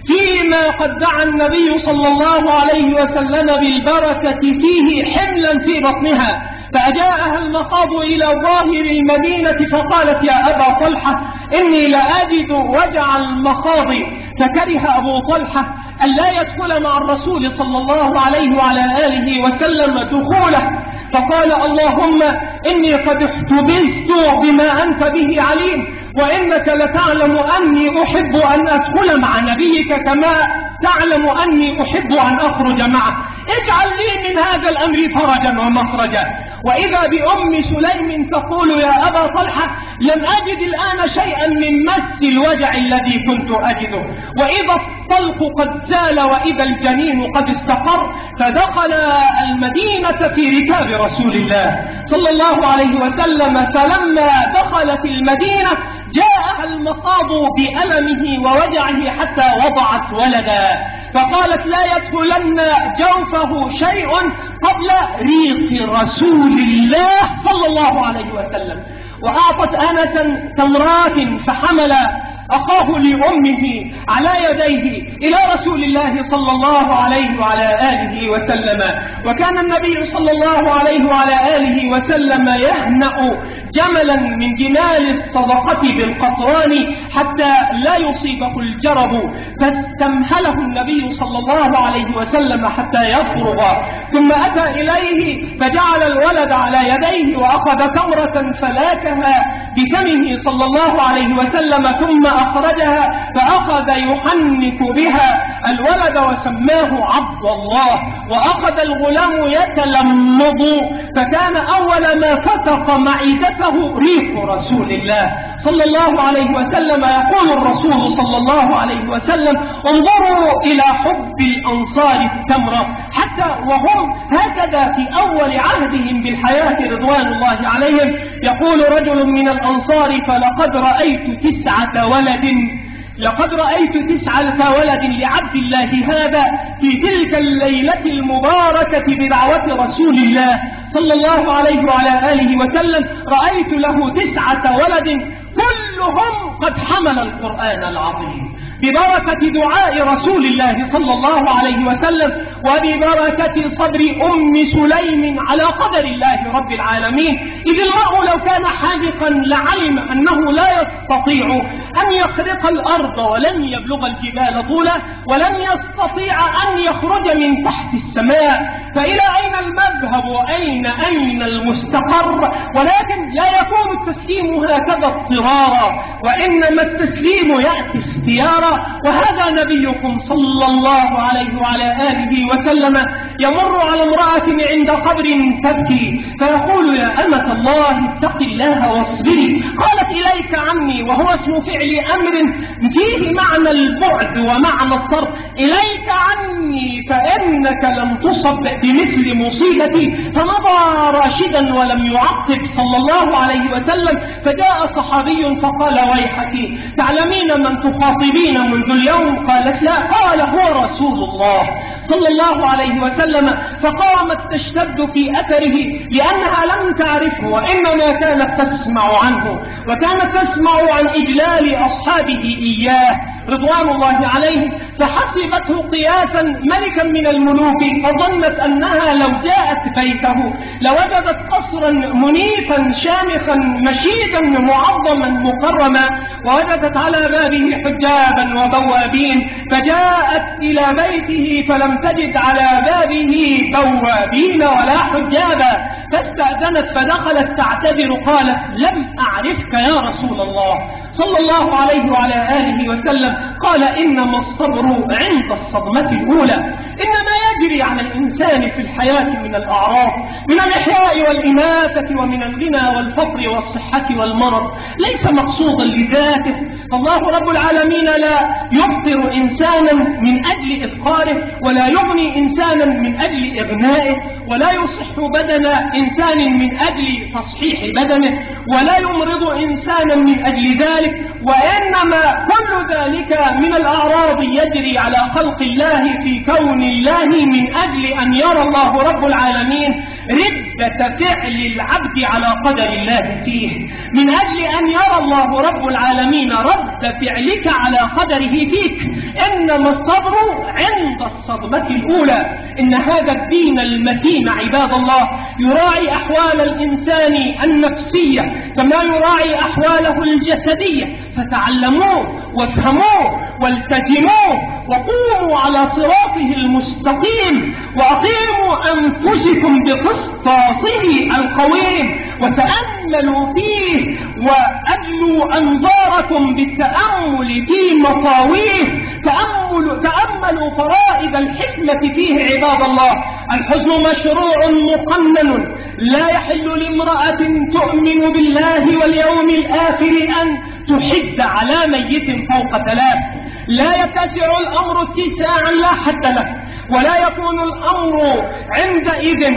فيما قد دعا النبي صلى الله عليه وسلم بالبركة فيه حملا في بطنها، فأجاءها المخاض إلى ظاهر المدينة فقالت يا أبا طلحة إني لأجد وجع المخاض، فكره أبو طلحة أن لا يدخل مع الرسول صلى الله عليه وعلى آله وسلم دخوله، فقال اللهم إني قد احتبست بما أنت به عليم، وإنك لتعلم أني أحب أن أدخل مع نبيك كما تعلم أني أحب أن أخرج معه، اجعل لي من هذا الأمر فرجا ومخرجا. وإذا بأم سليم تقول يا أبا طلحة لم أجد الآن شيئا من مس الوجع الذي كنت أجده، وإذا الطلق قد زال وإذا الجنين قد استقر، فدخل المدينة في ركاب رسول الله صلى الله عليه وسلم، فلما دخلت المدينة جاءها المخاض بألمه ووجعه حتى وضعت ولدا، فقالت لا يدخلن جوفه شيء قبل ريق رسول الله صلى الله عليه وسلم. وأعطت أنسا تمرات فحمل أخاه لأمه على يديه إلى رسول الله صلى الله عليه وعلى آله وسلم. وكان النبي صلى الله عليه وعلى آله وسلم يهنأ جملا من جمال الصدقة بالقطران حتى لا يصيبه الجرب، فاستمهله النبي صلى الله عليه وسلم حتى يفرغ، ثم أتى إليه فجعل الولد على يديه وأخذ تمرة فلاكها بفمه صلى الله عليه وسلم، ثم أخرجها فأخذ يحنك بها الولد وسماه عبد الله. وأخذ الغلام يتلمض، فكان أول ما فتق معدته ريق رسول الله صلى الله عليه وسلم. يقول الرسول صلى الله عليه وسلم انظروا إلى حب الأنصار التمرة، حتى وهم هكذا في أول عهدهم بالحياة رضوان الله عليهم. يقول رجل من الأنصار فلقد رأيت تسعة ولد لقد رأيت تسعة ولد لعبد الله هذا في تلك الليلة المباركة بدعوة رسول الله صلى الله عليه وعلى آله وسلم. رأيت له تسعة ولد كلهم قد حمل القرآن العظيم ببركة دعاء رسول الله صلى الله عليه وسلم، وببركة صبر أم سليم على قدر الله رب العالمين. إذ المرء لو كان حاذقا لعلم أنه لا يستطيع أن يخرق الأرض ولن يبلغ الجبال طولا ولن يستطيع أن يخرج من تحت السماء، فإلى أين المذهب وأين أين المستقر؟ ولكن لا يكون التسليم هكذا اضطرارا، وإنما التسليم يأتي اختيارا. وهذا نبيكم صلى الله عليه وعلى آله وسلم يمر على امرأة عند قبر تبكي فيقول يا أمة الله اتق الله واصبري، قالت إليك عني، وهو اسم فعل أمر فيه معنى البعد ومعنى الطرد. إليك عني فإنك لم تصب بمثل مصيبتي، فمضى راشدا ولم يعقب صلى الله عليه وسلم. فجاء صحابي فقال ويحك تعلمين من تخاطبين منذ اليوم؟ قالت لا. قال هو رسول الله صلى الله عليه وسلم. فقامت تشتد في أثره لأنها لم تعرفه وإنما كانت تسمع عنه، وكانت تسمع عن إجلال أصحابه إياه رضوان الله عليه، فحسبته قياسا ملكا من الملوك، فظنت أنها لو جاءت بيته لوجدت قصرا منيفا شامخا مشيدا معظما مكرما، ووجدت على بابه حجابا وبوابين، فجاءت إلى بيته فلم تجد على بابه بوابين ولا حجابا، فاستأذنت فدخلت تعتذر قالت لم أعرفك يا رسول الله صلى الله عليه وعلى آله وسلم. قال إنما الصبر عند الصدمة الأولى. إنما يجري على الإنسان في الحياة من الأعراض، من الإحياء والإماتة ومن الغنى والفقر والصحة والمرض، ليس مقصودا لذاته. الله رب العالمين لا يفطر إنسانا من أجل إفقاره، ولا يغني إنسانا من أجل إغنائه، ولا يصح بدن إنسان من أجل تصحيح بدنه، ولا يمرض إنسانا من أجل ذلك، وإنما كل ذلك من الأعراض يجري على خلق الله في كون الله من أجل أن يرى الله رب العالمين ردة فعل العبد على قدر الله فيه، من أجل أن يرى الله رب العالمين رد فعلك على قدره فيك. إنما الصبر عند الصدمة الأولى. إن هذا الدين المتين عباد الله يراعي أحوال الإنسان النفسية كما يراعي أحواله الجسدية، فتعلموه وافهموه والتزموه وقوموا على صراطه المستقيم، وأقيموا أنفسكم بقسطاسه القويم، وتأملوا فيه وأجلوا أنظاركم بالتأمل في مطاويه. تأملوا, تأملوا فرائد الحكمة فيه عباد الله. الحزن مشروع مقنن، لا يحل لامرأة تؤمن بالله واليوم الآخر أن تحد على ميت فوق ثلاث. لا يتسع الأمر اتساعا لا حد له، ولا يكون الأمر عندئذ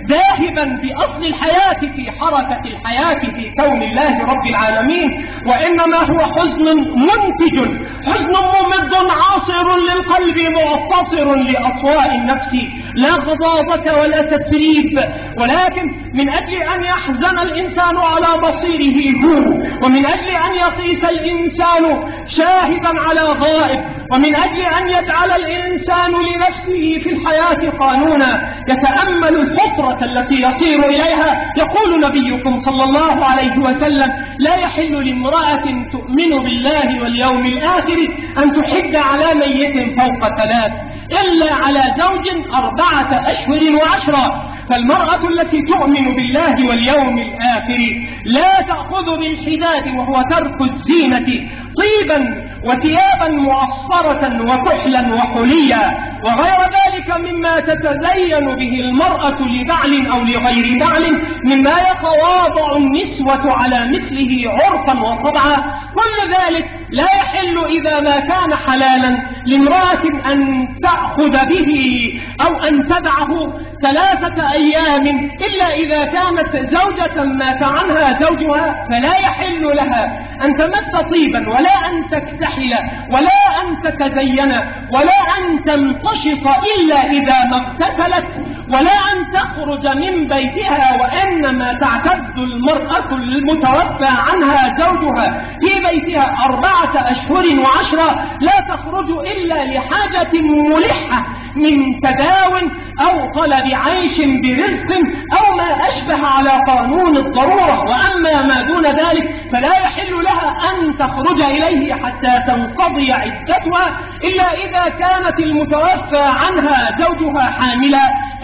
ذاهبا بأصل الحياة في حركة الحياة في كون الله رب العالمين، وإنما هو حزن منتج، حزن ممد عاصر للقلب معتصر لأطواء النفس، لا غضاضة ولا تثريب، ولكن من أجل أن يحزن الإنسان على بصيره هو، ومن أجل أن يقيس الإنسان شاهدا على غائب، ومن أجل أن يجعل الإنسان لنفسه في الحياة قانونا يتأمل الحفرة التي يصير إليها. يقول نبيكم صلى الله عليه وسلم: لا يحل لامرأة تؤمن بالله واليوم الآخر أن تحد على ميت فوق ثلاث إلا على زوج أربعة أشهر وعشرة. فالمرأة التي تؤمن بالله واليوم الآخر لا تأخذ بالحداد وهو ترك الزينة طيبا وثيابا معصفرة وكحلا وحليا وغير ذلك مما تتزين به المرأة لبعل أو لغير بعل، مما يتواضع النسوة على مثله عرفا وطبعا. كل ذلك لا يحل إذا ما كان حلالا لامرأة أن تأخذ به أو أن تدعه ثلاثة أيام، إلا إذا كانت زوجة مات عنها زوجها، فلا يحل لها أن تمس طيبا ولا أن تكتحل ولا أن تتزين ولا أن تنتشط إلا إذا ما اغتسلت، ولا أن تخرج من بيتها، وإنما تعتد المرأة المتوفى عنها زوجها في بيتها أربعة أشهر وعشرة، لا تخرج إلا لحاجة ملحة من تداو أو طلب عيش برزق أو ما أشبه على قانون الضرورة. وأما ما دون ذلك فلا يحل لها أن تخرج إليه حتى تنقضي عدتها، إلا إذا كانت المتوفى عنها زوجها حاملا،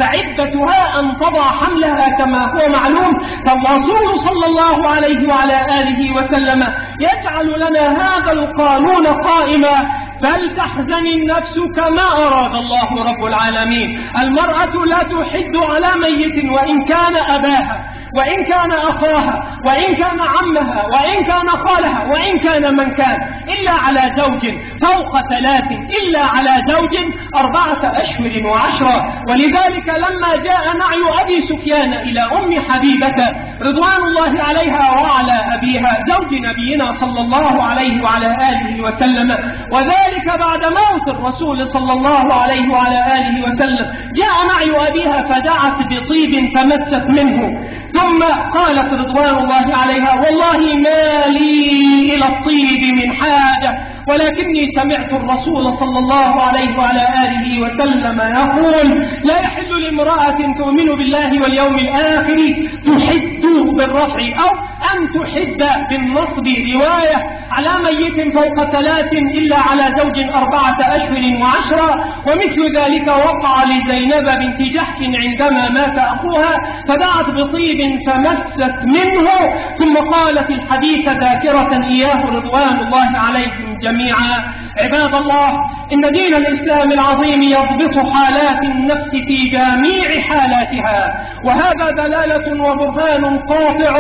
فعدتها أن تضع حملها كما هو معلوم. فالرسول صلى الله عليه وعلى آله وسلم يجعل لنا هذا القانون قائما: فلتحزن النفس كما أراد الله رب العالمين. المرأة لا تحد على ميت وإن كان أباها وإن كان أخاها وإن كان عمها وإن كان خالها وإن كان من كان، إلا على زوج فوق ثلاث، إلا على زوج أربعة أشهر وعشرة. ولذلك لما جاء نعي أبي سفيان إلى أم حبيبة رضوان الله عليها وعلى أبيها زوج نبينا صلى الله عليه وعلى آله وسلم، وذلك بعد موت الرسول صلى الله عليه وعلى آله وسلم، جاء نعي أبيها فدعت بطيب فمست منه، ثم قالت رضوان الله عليها: والله ما لي إلى الطيب من حاجة، ولكني سمعت الرسول صلى الله عليه وعلى آله وسلم يقول: لا يحل لامرأة تؤمن بالله واليوم الآخر تحد بالرفع أو أن تحد بالنصب رواية على ميت فوق ثلاث إلا على زوج أربعة أشهر وعشرة. ومثل ذلك وقع لزينب بنت جحش عندما مات أخوها، فدعت بطيب فمست منه، ثم قالت الحديث ذاكرة إياه رضوان الله عليهم جميعا. عباد الله، إن دين الإسلام العظيم يضبط حالات النفس في جميع حالاتها، وهذا دلالة وبرهان قاطع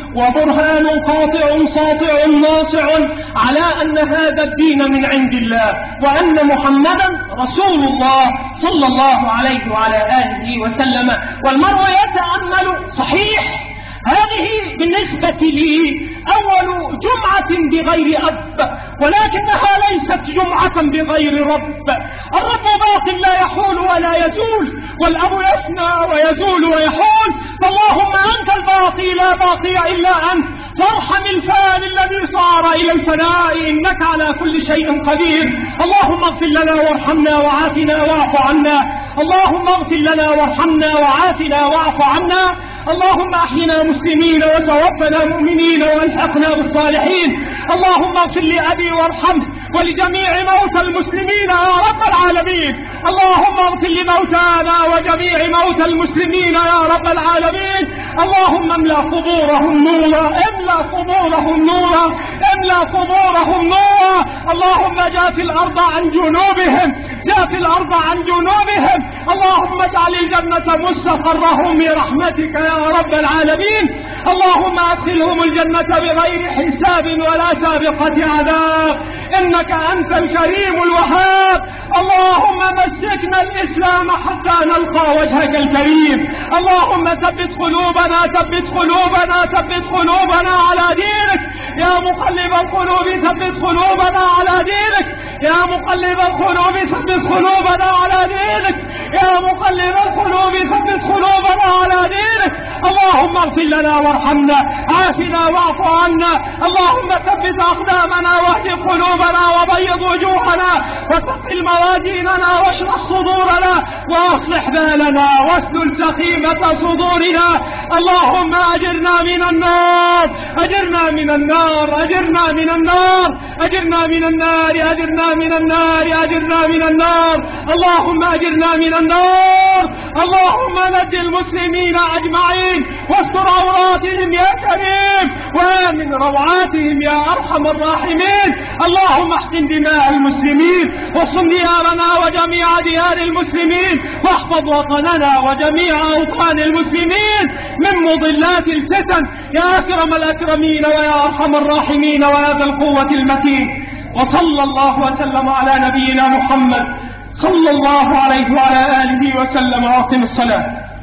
وبرهان قاطع ساطع ناصع على أن هذا الدين من عند الله، وأن محمدا رسول الله صلى الله عليه وعلى آله وسلم. والمرء يتأمل صحيح هذه بالنسبة لي أول جمعة بغير أب، ولكنها ليست جمعة بغير رب. الرب باق لا يحول ولا يزول، والأب يفنى ويزول ويحول، فاللهم أنت الباقي لا باقي إلا أنت، فارحم الفان الذي صار إلى الفناء، إنك على كل شيء قدير. اللهم اغفر لنا وارحمنا وعافنا واعف عنا، اللهم اغفر لنا وارحمنا وعافنا واعف عنا، اللهم احينا مسلمين وتوفنا مؤمنين والحقنا بالصالحين. اللهم اغفر لأبي وارحمه ولجميع موتى المسلمين يا رب العالمين. اللهم اغفر لموتانا وجميع موتى المسلمين يا رب العالمين. اللهم املأ قبورهم نورا، املأ قبورهم نورا، املأ قبورهم نورا. اللهم جاف الأرض عن جنوبهم، جاف الأرض عن جنوبهم. اللهم اجعل الجنة مستقرهم برحمتك يا رب العالمين. اللهم أدخلهم الجنة بغير حساب ولا سابقة عذاب، إنك أنت الكريم الوهاب. اللهم مسكنا الإسلام حتى نلقى وجهك الكريم. اللهم ثبت قلوبنا ثبت قلوبنا ثبت قلوبنا على دينك يا مقلب القلوب، ثبت قلوبنا على دينك يا مقلب القلوب، ثبت قلوبنا على دينك يا مقلب القلوب، ثبت قلوبنا على دينك. اللهم اغفر لنا وارحمنا، عافنا واعف عنا. اللهم ثبت أقدامنا واهد قلوبنا وبيض وجوهنا وثقل موازيننا واشرح صدورنا واصلح بالنا واسلل سخيمة صدورنا. اللهم أجرنا من النار، أجرنا من النار، أجرنا من النار، أجرنا من النار، أجرنا من النار، أجرنا من النار. اللهم أجرنا من النار. اللهم نج المسلمين أجمعين واستر عوراتهم يا كريم وآمن روعاتهم يا أرحم الراحمين. اللهم احقن دماء المسلمين واصم ديارنا وجميع ديار المسلمين، واحفظ وطننا وجميع أوطان المسلمين من مضلات الفتن يا أكرم الأكرمين ويا أرحم الراحمين ويا ذا القوة المتين. وصلى الله وسلم على نبينا محمد صلى الله عليه وعلى آله وسلم. وأقم الصلاة.